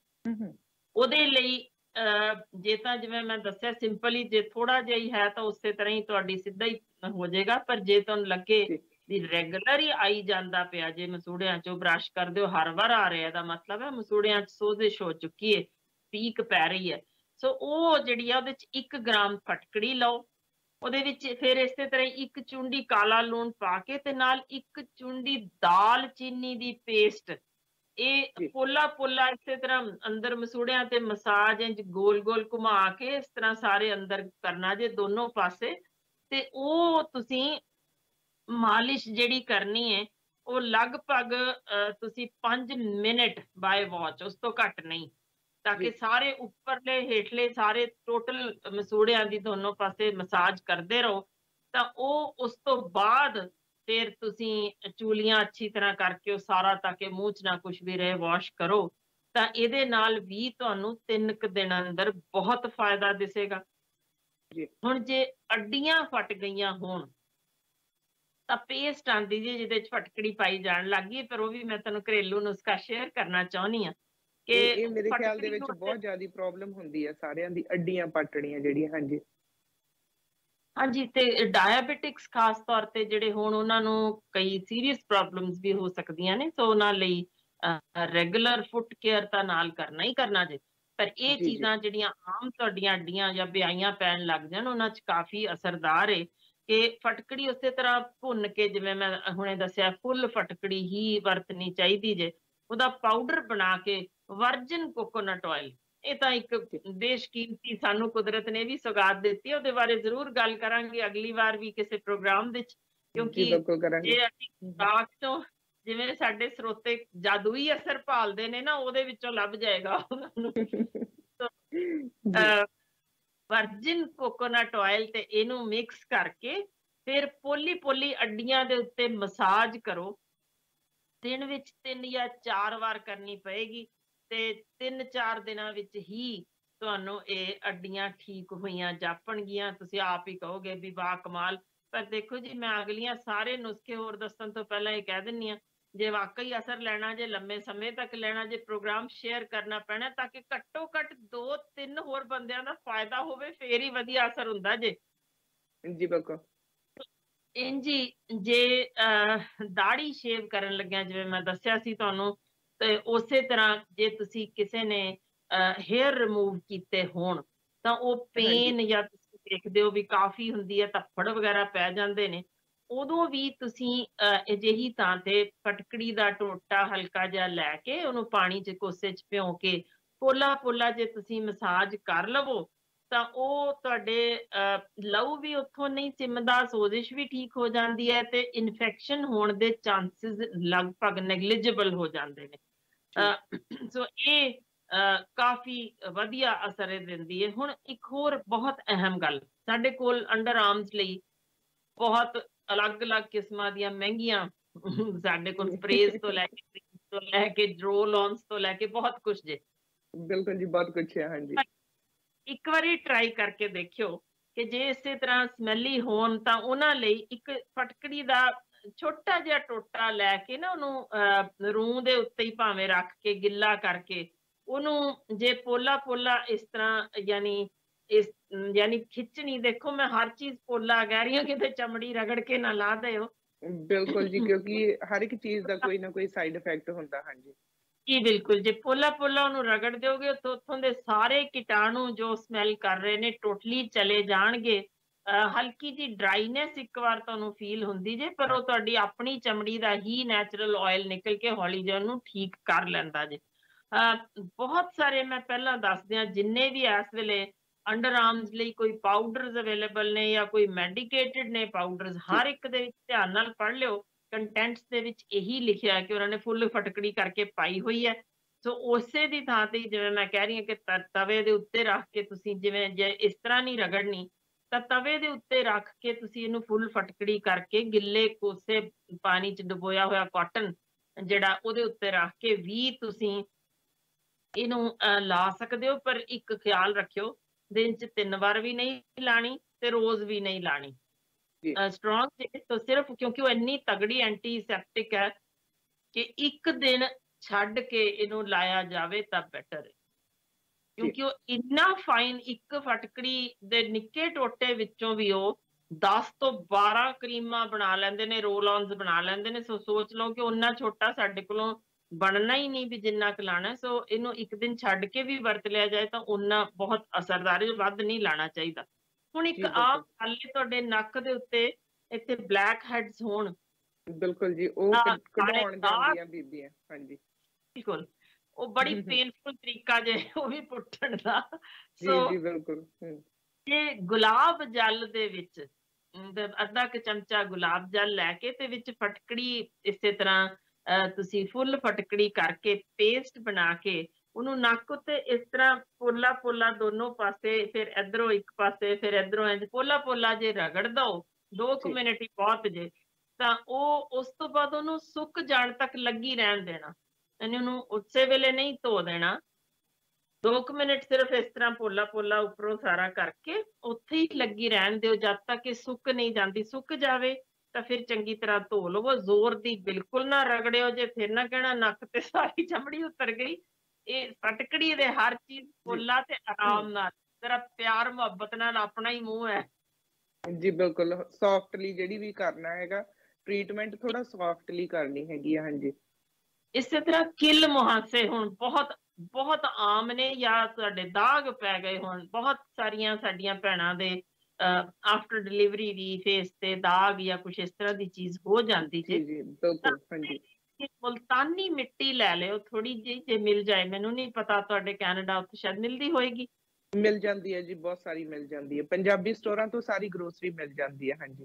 Speaker 2: ਉਹਦੇ ਲਈ ਜੇ ਤਾਂ ਜਿਵੇਂ ਮੈਂ ਦੱਸਿਆ ਸਿੰਪਲ ਹੀ, ਜੇ ਥੋੜਾ ਜਿਹਾ ਹੀ ਹੈ ਤਾਂ ਉਸੇ ਤਰ੍ਹਾਂ ਹੀ ਤੁਹਾਡੀ ਸਿੱਧਾ ਹੀ ਹੋ ਜਾਏਗਾ। ਪਰ ਜੇ ਤੁਹਾਨੂੰ ਲੱਗੇ ਵੀ ਰੈਗੂਲਰ ਹੀ ਆਈ ਜਾਂਦਾ ਪਿਆ, ਜੇ ਮਸੂੜਿਆਂ ਚੋਂ ਬਰਸ਼ ਕਰ ਦਿਓ ਹਰ ਵਾਰ ਆ ਰਿਹਾ, ਇਹਦਾ ਮਤਲਬ ਹੈ ਮਸੂੜਿਆਂ ਚ ਸੋਜ਼ਿਸ਼ ਹੋ ਚੁੱਕੀ ਹੈ, ਪੀਕ ਪੈ ਰਹੀ ਹੈ। ਸੋ ਉਹ ਜਿਹੜੀ ਆ ਉਹਦੇ ਚ ਇੱਕ ਗ੍ਰਾਮ ਫਟਕੜੀ ਲਓ, ਉਹਦੇ ਵਿੱਚ ਫਿਰ ਇਸੇ ਤਰ੍ਹਾਂ ਇੱਕ ਚੁੰਡੀ ਕਾਲਾ ਲੂਣ ਪਾ ਕੇ ਤੇ ਨਾਲ ਇੱਕ ਚੁੰਡੀ ਦਾਲ ਚੀਨੀ ਦੀ ਪੇਸਟ, ਇਹ ਪੋਲਾ ਪੋਲਾ ਇਸੇ ਤਰ੍ਹਾਂ ਅੰਦਰ ਮਸੂੜਿਆਂ ਤੇ ਮਸਾਜ ਇੰਜ ਗੋਲ ਗੋਲ ਘੁਮਾ ਕੇ ਇਸ ਤਰ੍ਹਾਂ ਸਾਰੇ ਅੰਦਰ ਕਰਨਾ ਜੇ ਦੋਨੋਂ ਪਾਸੇ, ਤੇ ਉਹ ਤੁਸੀਂ ਮਾਲਿਸ਼ ਜਿਹੜੀ ਕਰਨੀ ਹੈ ਉਹ ਲਗਭਗ ਤੁਸੀਂ ਪੰਜ ਮਿੰਟ ਬਾਏ ਵਾਚ, ਉਸ ਤੋਂ ਘੱਟ ਨਹੀਂ, ਤਾਂ ਕਿ ਸਾਰੇ ਉੱਪਰਲੇ ਹੇਠਲੇ ਸਾਰੇ ਟੋਟਲ ਮਸੂੜਿਆਂ ਦੀ ਦੋਨੋਂ ਪਾਸੇ ਮਸਾਜ ਕਰਦੇ ਰਹੋ। ਤਾਂ ਉਹ ਉਸ ਤੋਂ ਬਾਅਦ ਫਿਰ ਤੁਸੀਂ ਚੂਲੀਆਂ ਅੱਛੀ ਤਰ੍ਹਾਂ ਕਰਕੇ ਉਹ ਸਾਰਾ ਤਾਂ ਕਿ ਮੂੰਹ ਚ ਨਾ ਕੁਛ ਵੀ ਰਹੇ ਵਾਸ਼ ਕਰੋ, ਤਾਂ ਇਹਦੇ ਨਾਲ ਵੀ ਤੁਹਾਨੂੰ ਤਿੰਨ ਕੁ ਦਿਨ ਅੰਦਰ ਬਹੁਤ ਫਾਇਦਾ ਦਿਸੇਗਾ। ਹੁਣ ਜੇ ਅੱਡੀਆਂ ਫਟ ਗਈਆਂ ਹੋਣ ਤਾਂ ਪੇਸਟ ਆਉਂਦੀ ਜੀ ਜਿਹਦੇ ਚ ਫਟਕੜੀ ਪਾਈ ਜਾਣ ਲੱਗ ਗਈ, ਪਰ ਉਹ ਵੀ ਮੈਂ ਤੁਹਾਨੂੰ ਘਰੇਲੂ ਨੁਸਖਾ ਸ਼ੇਅਰ ਕਰਨਾ ਚਾਹੁੰਦੀ ਹਾਂ ਕਿ
Speaker 1: ਇਹ ਮੇਰੇ ਖਿਆਲ ਦੇ ਵਿੱਚ ਬਹੁਤ ਜ਼ਿਆਦਾ ਪ੍ਰੋਬਲਮ ਹੁੰਦੀ ਹੈ ਸਾਰਿਆਂ ਦੀ, ਅੱਡੀਆਂ ਪਟੜੀਆਂ ਜਿਹੜੀਆਂ। ਹਾਂਜੀ
Speaker 2: ਹਾਂਜੀ, ਤੇ ਡਾਇਬਟਿਕਸ ਖਾਸ ਤੌਰ ਤੇ ਜਿਹੜੇ ਹੋਣ ਉਹਨਾਂ ਨੂੰ ਕਈ ਸੀਰੀਅਸ ਪ੍ਰੋਬਲਮਸ ਵੀ ਹੋ ਸਕਦੀਆਂ ਨੇ, ਸੋ ਉਹਨਾਂ ਲਈ ਰੈਗੂਲਰ ਫੁੱਟ ਕੇਅਰ ਤਾਂ ਨਾਲ ਕਰਨਾ ਹੀ ਕਰਨਾ ਜੇ। ਪਰ ਇਹ ਚੀਜ਼ਾਂ ਜਿਹੜੀਆਂ ਆਮ ਤੁਹਾਡੀਆਂ ਅੱਡੀਆਂ ਜਾਂ ਬਿਆਈਆਂ ਪੈਣ ਲੱਗ ਜਾਣ ਉਹਨਾਂ ਚ ਕਾਫੀ ਅਸਰਦਾਰ ਹੈ ਕਿ ਫਟਕੜੀ ਉਸੇ ਤਰ੍ਹਾਂ ਭੁੰਨ ਕੇ, ਜਿਵੇਂ ਮੈਂ ਹੁਣੇ ਦੱਸਿਆ ਫੁੱਲ ਫਟਕੜੀ ਹੀ ਵਰਤਣੀ ਚਾਹੀਦੀ ਜੇ, ਉਹਦਾ ਪਾਊਡਰ ਬਣਾ ਕੇ ਵਰਜਨ ਕੋਕੋਨਟ ਆਇਲ, ਇਹ ਤਾਂ ਇੱਕ ਬੇਸ਼ਕੀਮਤੀ ਸਾਨੂੰ ਕੁਦਰਤ ਨੇ ਵੀ ਸੁਗਾਤ ਦਿੱਤੀ, ਉਹਦੇ ਬਾਰੇ ਜ਼ਰੂਰ ਗੱਲ ਕਰਾਂਗੇ ਅਗਲੀ ਵਾਰ ਵੀ ਕਿਸੇ ਪ੍ਰੋਗਰਾਮ ਵਿੱਚ, ਕਿਉਂਕਿ ਜੇ ਅਸੀਂ ਖੁਰਾਕ ਤੋਂ ਜਿਵੇਂ ਸਾਡੇ ਸਰੋਤੇ ਜਾਦੂਈ ਅਸਰ ਭਾਲਦੇ ਨੇ ਨਾ, ਉਹਦੇ ਵਿੱਚੋਂ ਲੱਭ ਜਾਏਗਾ ਉਹਨਾਂ ਨੂੰ। ਵਰਜਿਨ ਕੋਕੋਨਟ ਆਇਲ ਤੇ ਇਹਨੂੰ ਮਿਕਸ ਕਰਕੇ ਫਿਰ ਪੋਲੀ ਪੋਲੀ ਅੱਡੀਆਂ ਦੇ ਉੱਤੇ ਮਸਾਜ ਕਰੋ। ਦਿਨ ਵਿੱਚ ਤਿੰਨ ਜਾਂ ਚਾਰ ਵਾਰ ਕਰਨੀ ਪਏਗੀ ਤੇ ਤਿੰਨ ਚਾਰ ਦਿਨਾਂ ਵਿੱਚ ਹੀ ਤੁਹਾਨੂੰ ਇਹ ਅੱਡੀਆਂ ਠੀਕ ਹੋਈਆਂ ਜਾਪਣਗੀਆਂ। ਤੁਸੀਂ ਆਪ ਹੀ ਕਹੋਗੇ ਵੀ ਵਾਹ ਕਮਾਲ। ਪਰ ਦੇਖੋ ਜੀ, ਮੈਂ ਅਗਲੀਆਂ ਸਾਰੇ ਨੁਸਖੇ ਹੋਰ ਦੱਸਣ ਤੋਂ ਪਹਿਲਾਂ ਇਹ ਕਹਿ ਦਿੰਦੀ ਹਾਂ, ਜੇ ਵਾਕਈ ਅਸਰ ਲੈਣਾ, ਜੇ ਲੰਮੇ ਸਮੇਂ ਤੱਕ ਲੈਣਾ, ਜੇ ਪ੍ਰੋਗਰਾਮ ਸ਼ੇਅਰ ਕਰਨਾ ਪੈਣਾ ਤਾਂ ਕਿ ਘੱਟੋ ਘੱਟ ਦੋ ਤਿੰਨ ਹੋਰ ਬੰਦਿਆਂ ਦਾ ਫਾਇਦਾ ਹੋਵੇ, ਫੇਰ ਹੀ ਵਧੀਆ ਅਸਰ ਹੁੰਦਾ ਜੇ।
Speaker 1: ਜੀ ਬਿਲਕੁਲ।
Speaker 2: ਇੰਜੀ ਜੇ ਦਾੜੀ ਸ਼ੇਵ ਕਰਨ ਲੱਗਿਆ, ਜਿਵੇਂ ਮੈਂ ਦੱਸਿਆ ਸੀ ਤੁਹਾਨੂੰ, ਤੇ ਉਸੇ ਤਰ੍ਹਾਂ ਜੇ ਤੁਸੀਂ ਕਿਸੇ ਨੇ ਹੇਅਰ ਰਿਮੂਵ ਕੀਤੇ ਹੋਣ ਤਾਂ ਉਹ ਪੇਨ ਜਾਂ ਤੁਸੀਂ ਦੇਖਦੇ ਹੋ ਵੀ ਕਾਫੀ ਹੁੰਦੀ ਹੈ, ਧੱਫੜ ਵਗੈਰਾ ਪੈ ਜਾਂਦੇ ਨੇ, ਉਦੋਂ ਵੀ ਤੁਸੀਂ ਅਜਿਹੀ ਥਾਂ ਤੇ ਫਟਕੜੀ ਦਾ ਟੋਟਾ ਹਲਕਾ ਜਿਹਾ ਲੈ ਕੇ ਉਹਨੂੰ ਪਾਣੀ 'ਚ ਕੋਸੇ 'ਚ ਭਿਉਂ ਕੇ ਪੋਲਾ ਪੋਲਾ ਜੇ ਤੁਸੀਂ ਮਸਾਜ ਕਰ ਲਵੋ ਤਾਂ ਉਹ ਤੁਹਾਡੇ ਲਹੂ ਵੀ ਉੱਥੋਂ ਨਹੀਂ ਸਿਮਦਾ, ਸੋਜ਼ਿਸ਼ ਵੀ ਠੀਕ ਹੋ ਜਾਂਦੀ ਹੈ ਤੇ ਇਨਫੈਕਸ਼ਨ ਹੋਣ ਦੇ ਚਾਂਸਿਸ ਲਗਭਗ ਨੈਗਲੀਜੀਬਲ ਹੋ ਜਾਂਦੇ ਨੇ। ਸੋ ਇਹ ਕਾਫੀ ਵਧੀਆ ਅਸਰ ਦਿੰਦੀ ਹੈ। ਹੁਣ ਇੱਕ ਹੋਰ ਬਹੁਤ ਅਹਿਮ ਗੱਲ, ਸਾਡੇ ਕੋਲ ਅੰਡਰ ਆਰਮਸ ਲਈ ਬਹੁਤ ਅਲੱਗ-ਅਲੱਗ ਕਿਸਮਾਂ ਦੀਆਂ ਮਹਿੰਗੀਆਂ ਸਾਡੇ ਕੋਲ ਸਪਰੇਜ਼ ਤੋਂ ਲੈ ਕੇ ਤੋਂ ਲੈ ਕੇ ਰੋਲ ਔਨਸ ਤੋਂ ਲੈ ਕੇ ਬਹੁਤ ਕੁਝ ਜੇ।
Speaker 1: ਬਿਲਕੁਲ ਜੀ, ਬਹੁਤ ਕੁਝ ਹੈ। ਹਾਂਜੀ,
Speaker 2: ਇੱਕ ਵਾਰੀ ਟਰਾਈ ਕਰਕੇ ਦੇਖਿਓ ਕਿ ਜੇ ਇਸੇ ਤਰ੍ਹਾਂ ਸਮੈਲੀ ਹੋਣ ਤਾਂ ਉਹਨਾਂ ਲਈ ਇੱਕ ਫਟਕੜੀ ਦਾ ਛੋਟਾ ਜਿਹਾ ਟੋਟਾ ਲੈ ਕੇ ਨਾ ਉਹਨੂੰ ਰੂੰ ਦੇ ਉੱਤੇ ਹੀ ਭਾਵੇਂ ਰੱਖ ਕੇ ਗਿੱਲਾ ਕਰਕੇ ਉਹਨੂੰ ਜੇ ਪੋਲਾ ਪੋਲਾ ਇਸ ਤਰ੍ਹਾਂ ਯਾਨੀ ਇਸ ਯਾਨੀ ਖਿੱਚਣੀ, ਦੇਖੋ ਮੈਂ ਹਰ ਚੀਜ਼ ਪੋਲਾ ਕਹਿ ਰਹੀ ਹਾਂ, ਕਿਤੇ ਚਮੜੀ ਰਗੜ ਕੇ ਨਾ ਲਾ ਦਿਓ।
Speaker 1: ਬਿਲਕੁਲ ਜੀ, ਕਿਉਂਕਿ ਹਰ ਇੱਕ ਚੀਜ਼ ਦਾ ਕੋਈ ਨਾ ਕੋਈ ਸਾਈਡ ਇਫੈਕਟ ਹੁੰਦਾ। ਹਾਂਜੀ
Speaker 2: ਜੀ ਬਿਲਕੁਲ, ਜੇ ਪੋਲਾ ਪੋਲਾ ਉਹਨੂੰ ਰਗੜ ਦਿਓਗੇ ਤਾਂ ਉੱਥੋਂ ਦੇ ਸਾਰੇ ਕੀਟਾਣੂ ਜੋ ਸਮੈਲ ਕਰ ਰਹੇ ਨੇ ਟੋਟਲੀ ਚਲੇ ਜਾਣਗੇ। ਹਲਕੀ ਜੀ ਡਰਾਈਨੈਸ ਇੱਕ ਵਾਰ ਤੁਹਾਨੂੰ ਫੀਲ ਹੁੰਦੀ ਜੇ, ਪਰ ਉਹ ਤੁਹਾਡੀ ਆਪਣੀ ਚਮੜੀ ਦਾ ਹੀ ਨੈਚੁਰਲ ਆਇਲ ਨਿਕਲ ਕੇ ਹੌਲੀ ਜਿਹੀ ਉਹਨੂੰ ਠੀਕ ਕਰ ਲੈਂਦਾ ਜੇ। ਬਹੁਤ ਸਾਰੇ ਮੈਂ ਪਹਿਲਾਂ ਦੱਸਦੇ ਹਾਂ, ਜਿੰਨੇ ਵੀ ਇਸ ਵੇਲੇ ਅੰਡਰ ਆਰਮਸ ਲਈ ਕੋਈ ਪਾਊਡਰਸ ਅਵੇਲੇਬਲ ਨੇ ਜਾਂ ਕੋਈ ਮੈਡੀਕੇਟਡ ਨੇ ਪਾਊਡਰਸ, ਹਰ ਇੱਕ ਦੇ ਵਿੱਚ ਧਿਆਨ ਨਾਲ ਪੜ੍ਹ ਲਿਓ। ਕੰਟੈਂਟਸ ਦੇ ਵਿੱਚ ਇਹੀ ਲਿਖਿਆ ਕਿ ਉਹਨਾਂ ਨੇ ਫੁੱਲ ਫਟਕੜੀ ਕਰਕੇ ਪਾਈ ਹੋਈ ਹੈ। ਸੋ ਉਸੇ ਦੀ ਥਾਂ ਤੇ ਜਿਵੇਂ ਮੈਂ ਕਹਿ ਰਹੀ ਹਾਂ ਕਿ ਤਵੇ ਦੇ ਉੱਤੇ ਰੱਖ ਕੇ ਤੁਸੀਂ, ਜਿਵੇਂ ਜੇ ਇਸ ਤਰ੍ਹਾਂ ਨਹੀਂ ਰਗੜਨੀ ਤਾਂ ਤਵੇ ਦੇ ਉੱਤੇ ਰੱਖ ਕੇ ਤੁਸੀਂ ਇਹਨੂੰ ਫੁੱਲ ਫਟਕੜੀ ਕਰਕੇ ਗਿੱਲੇ ਕੋਸੇ ਪਾਣੀ 'ਚ ਡੁਬੋਇਆ ਹੋਇਆ ਕਾਟਨ ਜਿਹੜਾ, ਉਹਦੇ ਉੱਤੇ ਰੱਖ ਕੇ ਵੀ ਤੁਸੀਂ ਇਹਨੂੰ ਲਾ ਸਕਦੇ ਹੋ। ਪਰ ਇੱਕ ਖਿਆਲ ਰੱਖਿਓ, ਦਿਨ 'ਚ ਤਿੰਨ ਵਾਰ ਵੀ ਨਹੀਂ ਲਾਣੀ ਤੇ ਰੋਜ਼ ਵੀ ਨਹੀਂ ਲਾਣੀ। ਸਟਰੋਂਗ ਜੇ ਤਾਂ ਸਿਰਫ ਕਿਉਂਕਿ ਉਹ ਇੰਨੀ ਤਗੜੀ ਐਂਟੀਸੈਪਟਿਕ ਹੈ ਕਿ ਇੱਕ ਦਿਨ ਛੱਡ ਕੇ ਇਹਨੂੰ ਲਾਇਆ ਜਾਵੇ ਤਾਂ ਬੈਟਰ ਹੈ, ਕਿਉਂਕਿ ਉਹ ਇੰਨਾ ਫਾਈਨ, ਇੱਕ ਫਟਕੜੀ ਦੇ ਨਿੱਕੇ ਟੋਟੇ ਵਿੱਚੋਂ ਵੀ ਉਹ ਦਸ ਤੋਂ ਬਾਰਾਂ ਕਰੀਮਾਂ ਬਣਾ ਲੈਂਦੇ ਨੇ, ਰੋਲ ਔਨਸ ਬਣਾ ਲੈਂਦੇ ਨੇ। ਸੋ ਸੋਚ ਲਓ ਕਿ ਉਹਨਾਂ ਛੋਟਾ ਸਾਡੇ ਕੋਲੋਂ ਬਣਨਾ ਹੀ ਨਹੀਂ ਵੀ ਜਿੰਨਾ ਕੁ ਲਾਣਾ। ਸੋ ਇਹਨੂੰ ਇੱਕ ਦਿਨ ਛੱਡ ਕੇ ਵੀ ਵਰਤ ਲਿਆ ਜਾਏ ਤਾਂ ਉਹਨਾਂ ਬਹੁਤ ਅਸਰਦਾਰ ਹੈ, ਵੱਧ ਨਹੀਂ ਲਾਣਾ ਚਾਹੀਦਾ। ਹੁਣ ਇੱਕ ਆਮ ਗੱਲ ਤੁਹਾਡੇ ਨੱਕ ਦੇ ਉੱਤੇ ਇੱਥੇ ਬਲੈਕ ਹੈਡਸ ਹੋਣ,
Speaker 1: ਬਿਲਕੁਲ ਜੀ, ਉਹ ਕਢਾਉਣ ਜਾਂਦੀਆਂ ਬੀਬੀਆਂ। ਹਾਂਜੀ
Speaker 2: ਬਿਲਕੁਲ, ਉਹ ਬੜੀ ਪੇਨਫੁਲ ਤਰੀਕਾ ਜੇ ਉਹ ਵੀ ਪੁੱਟਣ ਦਾ।
Speaker 1: ਜੀ ਜੀ ਬਿਲਕੁਲ।
Speaker 2: ਜੇ ਗੁਲਾਬ ਜਲ ਦੇ ਵਿੱਚ ਅੱਧਾ ਕੁ ਚਮਚਾ ਗੁਲਾਬ ਜਲ ਲੈ ਕੇ ਤੇ ਵਿੱਚ ਫਟਕੜੀ ਇਸੇ ਤਰ੍ਹਾਂ ਤੁਸੀਂ ਫੁੱਲ ਫਟਕੜੀ ਕਰਕੇ ਪੇਸਟ ਬਣਾ ਕੇ ਉਹਨੂੰ ਨੱਕ ਉੱਤੇ ਇਸ ਤਰ੍ਹਾਂ ਪੋਲਾ ਪੋਲਾ ਦੋਨੋਂ ਪਾਸੇ, ਫਿਰ ਇਧਰੋਂ ਇੱਕ ਪਾਸੇ ਫਿਰ ਇਧਰੋਂ ਇੰਝ ਪੋਲਾ ਪੋਲਾ ਜੇ ਰਗੜ ਦਓ, ਦੋ ਕੁ ਮਿੰਟ ਹੀ ਬਹੁਤ ਜੇ, ਤਾਂ ਉਹ ਉਸ ਤੋਂ ਬਾਅਦ ਉਹਨੂੰ ਸੁੱਕ ਜਾਣ ਤੱਕ ਲੱਗੀ ਰਹਿਣ ਦੇਣਾ। ਯਾਨੀ ਉਹਨੂੰ ਉਸੇ ਵੇਲੇ ਨਹੀਂ ਧੋ ਦੇਣਾ, ਦੋ ਕੁ ਮਿੰਟ ਸਿਰਫ ਇਸ ਤਰ੍ਹਾਂ ਪੋਲਾ ਪੋਲਾ ਉੱਪਰੋਂ ਸਾਰਾ ਕਰਕੇ ਉੱਥੇ ਹੀ ਲੱਗੀ ਰਹਿਣ ਦਿਓ ਜਦ ਤੱਕ ਇਹ ਸੁੱਕ ਨਹੀਂ ਜਾਂਦੀ। ਸੁੱਕ ਜਾਵੇ ਤਾਂ ਫਿਰ ਚੰਗੀ ਤਰ੍ਹਾਂ ਧੋ ਲਵੋ, ਜ਼ੋਰ ਦੀ ਬਿਲਕੁਲ ਨਾ ਰਗੜਿਓ ਜੇ, ਫਿਰ ਨਾ ਕਹਿਣਾ ਨੱਕ ਤੇ ਸਾਰੀ ਚਮੜੀ ਉਤਰ ਗਈ। ਇਹ ਫਟਕੜੀ ਦੇ ਹਰ ਚੀਜ਼ ਪੋਲਾ ਤੇ ਆਰਾਮ ਨਾਲ, ਜਰਾ ਪਿਆਰ ਮੁਹੱਬਤ ਨਾਲ, ਆਪਣਾ ਹੀ ਮੂੰਹ ਹੈ
Speaker 1: ਜੀ। ਬਿਲਕੁਲ ਸੌਫਟਲੀ ਜਿਹੜੀ ਵੀ ਕਰਨਾ ਹੈਗਾ ਟ੍ਰੀਟਮੈਂਟ, ਥੋੜਾ ਸੌਫਟਲੀ ਕਰਨੀ ਹੈਗੀ ਆ। ਹਾਂਜੀ,
Speaker 2: ਇਸੇ ਤਰ੍ਹਾਂ ਕਿੱਲ ਮੁਹਾਸੇ ਹੁਣ ਬਹੁਤ ਬਹੁਤ ਆਮ ਨੇ, ਜਾਂ ਤੁਹਾਡੇ ਦਾਗ ਪੈ ਗਏ ਹੋਣ, ਬਹੁਤ ਸਾਰੀਆਂ ਸਾਡੀਆਂ ਭੈਣਾਂ ਦੇ ਆਫਟਰ ਡਿਲੀਵਰੀ ਵੀ ਫੇਸ ਤੇ ਦਾਗ ਜਾਂ ਕੁਛ ਇਸ ਤਰ੍ਹਾਂ ਦੀ ਚੀਜ਼ ਹੋ ਜਾਂਦੀ ਜੇ।
Speaker 1: ਜੀ ਬਿਲਕੁਲ। ਹਾਂਜੀ,
Speaker 2: ਮੁਲਤਾਨੀ ਮਿੱਟੀ ਲੈ ਲਿਓ ਥੋੜੀ ਜਿਹੀ, ਜੇ ਮਿਲ ਜਾਏ, ਮੈਨੂੰ ਨਹੀਂ ਪਤਾ ਤੁਹਾਡੇ ਕੈਨੇਡਾ ਉੱਥੇ ਸ਼ਾਇਦ ਮਿਲਦੀ ਹੋਏਗੀ।
Speaker 1: ਮਿਲ ਜਾਂਦੀ ਹੈ ਜੀ, ਬਹੁਤ ਸਾਰੀ ਮਿਲ ਜਾਂਦੀ ਹੈ, ਪੰਜਾਬੀ ਸਟੋਰਾਂ ਤੋਂ ਸਾਰੀ ਗਰੋਸਰੀ ਮਿਲ ਜਾਂਦੀ ਹੈ। ਹਾਂਜੀ,